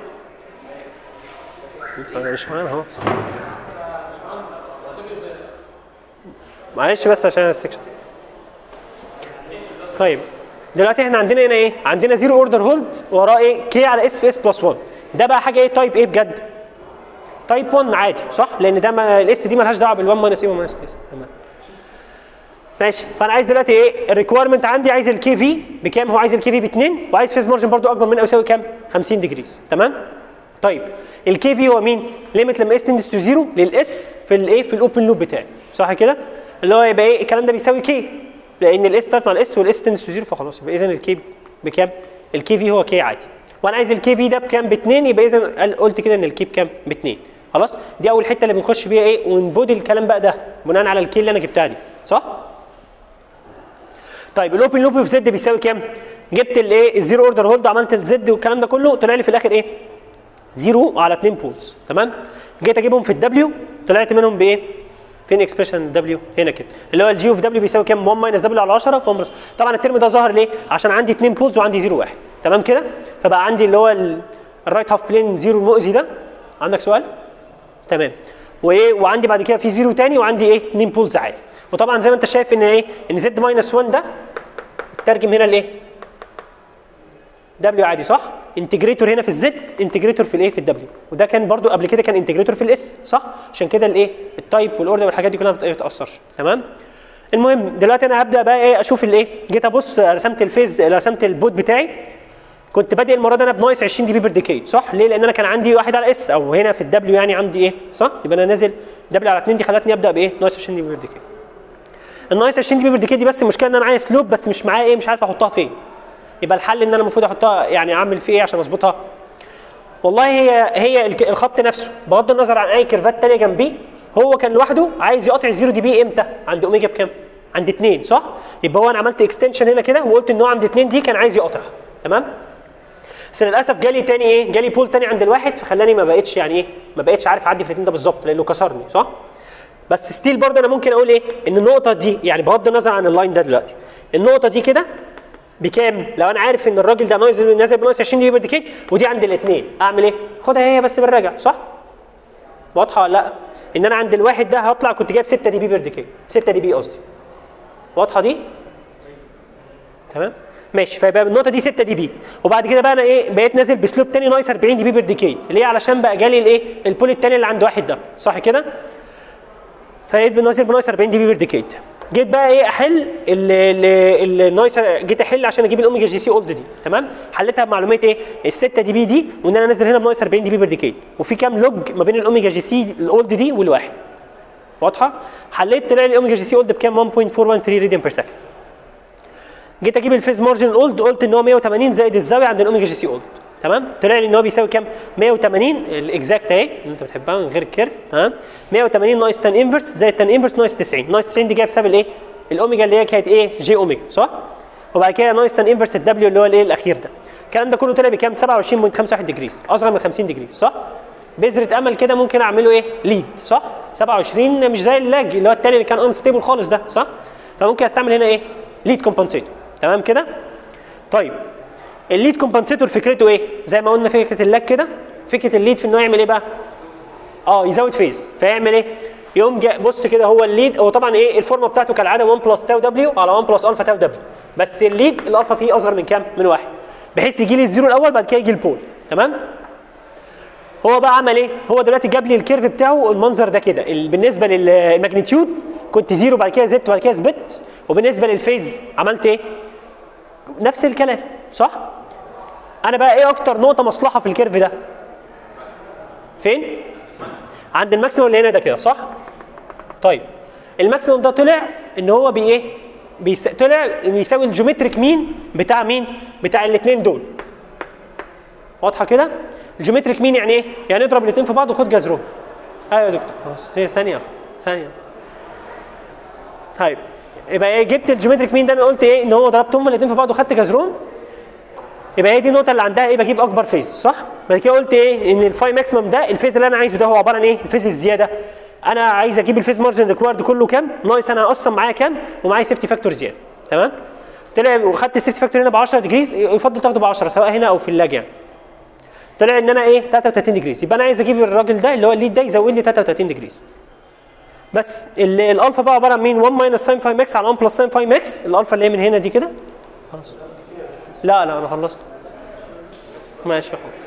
انا مش معانا اهو، معلش بس عشان السكشن. طيب دلوقتي احنا عندنا هنا ايه؟ عندنا زيرو اوردر هولد وراه ايه؟ كي على اس في اس بلس واحد. ده بقى حاجه ايه؟ تايب ايه بجد؟ تايب واحد عادي، صح؟ لان ده ما الاس دي مالهاش دعوه بال1 ماينس اي وماينس اس. تمام ماشي. فانا عايز دلوقتي ايه؟ الريكويرمنت عندي عايز الكي في بكام؟ هو عايز الكي في ب اتنين وعايز فيز مارجن برضو اكبر من او يساوي كام؟ خمسين ديجريز. تمام؟ طيب الكي في هو مين؟ ليميت لما اس تندس تو زيرو للاس في الايه؟ في الاوبن لوب بتاعي، صح كده؟ اللي هو يبقى ايه؟ الكلام ده بيساوي كي، لان الاس ستارت مع الاس والاس تندس تو زيرو، فخلاص يبقى اذا الكي بكام؟ الكي في هو كي عادي، وانا عايز الكي في ده بكام؟ ب اتنين، يبقى اذا قلت كده ان الكي بكام؟ ب اتنين. خلاص؟ دي اول حته اللي بنخش بيها ايه؟ ونبودي الكلام بقى ده بناء على الكي اللي انا جبتها دي، صح؟ طيب الاوبن لوب في زد بيساوي كام؟ جبت الايه؟ الزيرو اوردر هولد، عملت الزد والكلام ده كله، طلع لي في الاخر ايه؟ زيرو على اتنين بولز، تمام؟ جيت اجيبهم في الدبليو طلعت منهم بايه؟ فين اكسبريشن الدبليو؟ هنا كده، اللي هو الجي اوف دبليو بيساوي كام؟ واحد ماينس دبليو على عشرة في بلس. طبعا الترم ده ظهر ليه؟ عشان عندي اتنين بولز وعندي زيرو واحد، تمام كده؟ فبقى عندي اللي هو الرايت هاف بلين زيرو المؤذي ده. عندك سؤال؟ تمام. وايه وعندي بعد كده في زيرو تاني وعندي ايه اتنين بولز عادي. وطبعا زي ما انت شايف ان ايه ان زد ماينس واحد ده ترجم هنا لايه؟ دبليو عادي صح؟ انتجريتور هنا في الزد انتجريتور في الايه في الدبليو، وده كان برضو قبل كده كان انتجريتور في الاس صح؟ عشان كده الايه التايب والاوردر والحاجات دي كلها ما بتاثرش. تمام؟ المهم دلوقتي انا هبدا بقى ايه اشوف الايه، جيت ابص رسمت الفيز رسمت البوت بتاعي، كنت بادئ المره دي انا بناقص عشرين دي بي بير ديكي صح؟ ليه؟ لان انا كان عندي واحد على اس او هنا في الدبليو يعني عندي ايه صح؟ يبقى انا نازل دبليو على اتنين دي خلتني ابدا بايه؟ ناقص عشرين دي بي بير ديكي. الناقص عشرين دي بي بير ديكي دي بس المشكله ان انا معايا سلوب بس مش معايا ايه مش عارف احطها فين. يبقى الحل ان انا المفروض احطها يعني اعمل فيه ايه عشان اظبطها؟ والله هي هي الخط نفسه بغض النظر عن اي كيرفات ثانيه جنبيه، هو كان لوحده عايز يقطع الزيرو دي بي امتى؟ عند اوميجا بكام؟ عند اتنين صح؟ يبقى هو انا عملت اكستنشن هنا كده وقلت ان هو عند اتنين دي كان عايز يقطعها. تمام؟ بس للاسف جالي تاني ايه؟ جالي بول تاني عند الواحد فخلاني ما بقتش يعني ايه؟ ما بقتش عارف اعدي في الاثنين ده بالظبط لانه كسرني صح؟ بس ستيل برضه انا ممكن اقول ايه؟ ان النقطه دي يعني بغض النظر عن اللاين ده دلوقتي النقطه دي كده بكام؟ لو انا عارف ان الراجل ده نازل نازل بناقص عشرين دي بي بير ديكي ودي عند الاثنين اعمل ايه؟ خدها هي بس بالراجع صح؟ واضحه ولا لا؟ ان انا عند الواحد ده هطلع كنت جايب ستة دي بي بير ديكي ستة دي بي قصدي. واضحه دي؟ تمام؟ ماشي فيبقى النقطه دي ستة دي بي وبعد كده بقى انا ايه بقيت نازل بسلوب تاني ناقص اربعين دي بي بير ديكي اللي هي علشان بقى جالي الايه؟ البول الثاني اللي عند واحد ده صح كده؟ فبقيت نازل بناقص اربعين دي بي بير ديكي. جيت بقى ايه احل النايس جيت احل عشان اجيب الاوميجا جي سي اولد دي. تمام؟ حليتها بمعلومات ايه؟ ال ستة دي بي دي وان انا نازل هنا بناقص اربعين دي بي بير ديكي وفي كام لوج ما بين الاوميجا جي سي الاولد دي والواحد. واضحه؟ حليت طلع لي الاوميجا جي سي اولد بكام؟ واحد فاصلة اربعة واحد ثلاثة راديان بير سكند. جيت اجيب الفيز مارجن الاولد قلت ان هو مية وتمانين زائد الزاويه عند الاوميجا جي سي اولد. تمام؟ طلع لي ان هو بيساوي كام؟ مية وتمانين الاكزاكت اهي اللي انت بتحبها من غير الكيرف. تمام؟ مية وتمانين ناقص تان انفرس زائد تان انفرس ناقص تسعين. ناقص تسعين دي جايه بسبب الايه؟ الاوميجا اللي هي كانت ايه؟ جي اوميجا صح؟ وبعد كده ناقص تان انفرس الدبليو اللي هو الايه الاخير ده. الكلام ده كله طلع بكام؟ سبعة وعشرين فاصلة خمسة واحد ديجريز اصغر من خمسين ديجريز صح؟ بذره امل كده ممكن اعمله ايه؟ ليد صح؟ سبعة وعشرين مش زي اللاج اللي هو الثاني اللي كان انستيبل خالص ده صح؟ فممكن استعمل هنا ايه؟ ليد كومبنسيتور. تمام كده؟ طيب الليد كومبنسيتور فكرته ايه؟ زي ما قلنا فكره اللاج كده فكره الليد في انه يعمل ايه بقى؟ اه يزود فيز فيعمل ايه؟ يقوم جاي بص كده هو الليد هو طبعا ايه الفورمه بتاعته كالعاده واحد بلس تاو دبليو على واحد بلس الفا تاو دبليو بس الليد الالفا فيه اصغر من كام؟ من واحد بحيث يجي لي الزيرو الاول بعد كده يجي البول. تمام؟ هو بقى عمل ايه؟ هو دلوقتي جاب لي الكيرف بتاعه المنظر ده كده بالنسبه للماجنتيود كنت زيرو بعد كده زدت بعد كده ثبت وبالنسبه للفيز عملت ايه؟ نفس الكلام صح؟ انا بقى ايه اكتر نقطه مصلحه في الكيرف ده؟ فين؟ عند الماكسيموم اللي هنا ده كده صح؟ طيب الماكسيموم ده طلع ان هو بي ايه؟ بيس... طلع بيساوي الجيومتريك مين بتاع مين؟ بتاع الاثنين دول. واضحه كده؟ الجيومتريك مين يعني ايه؟ يعني اضرب الاثنين في بعض وخد جذرهم. ايوه يا دكتور خلاص هي ثانيه ثانيه. طيب يبقى ايه جبت الجيومتريك مين ده انا قلت ايه؟ ان هو ضربتهم الاثنين في بعض وخدت جذرهم. يبقى هي دي النقطه اللي عندها ايه؟ بجيب اكبر فيز صح؟ بعد كده قلت ايه؟ ان الفاي ماكسيمم ده الفيز اللي انا عايزه ده هو عباره عن ايه؟ الفيز الزياده. انا عايز اجيب الفيز مارجن ريكوايرد كله كام؟ ناقص انا اصلا معايا كام؟ ومعايا سيفتي فاكتور زياده. تمام؟ طلع وخدت السيفتي فاكتور هنا ب عشرة ديجريز يفضل تاخده ب عشرة سواء هنا او في اللاج يعني. طلع ان انا ايه؟ تلاتة وتلاتين ديجريز يبقى انا عايز اجيب الراجل ده اللي هو الليد ده يزود لي تلاتة وتلاتين ديجريز. بس الالفا بقى عباره عن مين؟ واحد ماينس ساين فاي ماكس على واحد بلس ساين فاي ماكس الالفا اللي هي من هنا دي كده. خلاص. لا لا انا خلصت. ماشي يا حبيبي.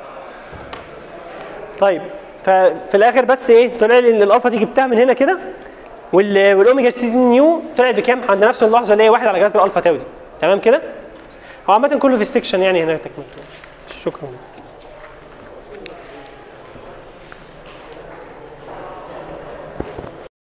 طيب ففي الاخر بس ايه؟ طلع لي ان الالفا دي جبتها من هنا كده والاوميجا سي نيو طلعت بكام؟ عند نفس اللحظه اللي هي واحد على جذر الالفا تاو دي. تمام كده؟ هو عامه كله في السكشن يعني هنا تكملته. شكرا.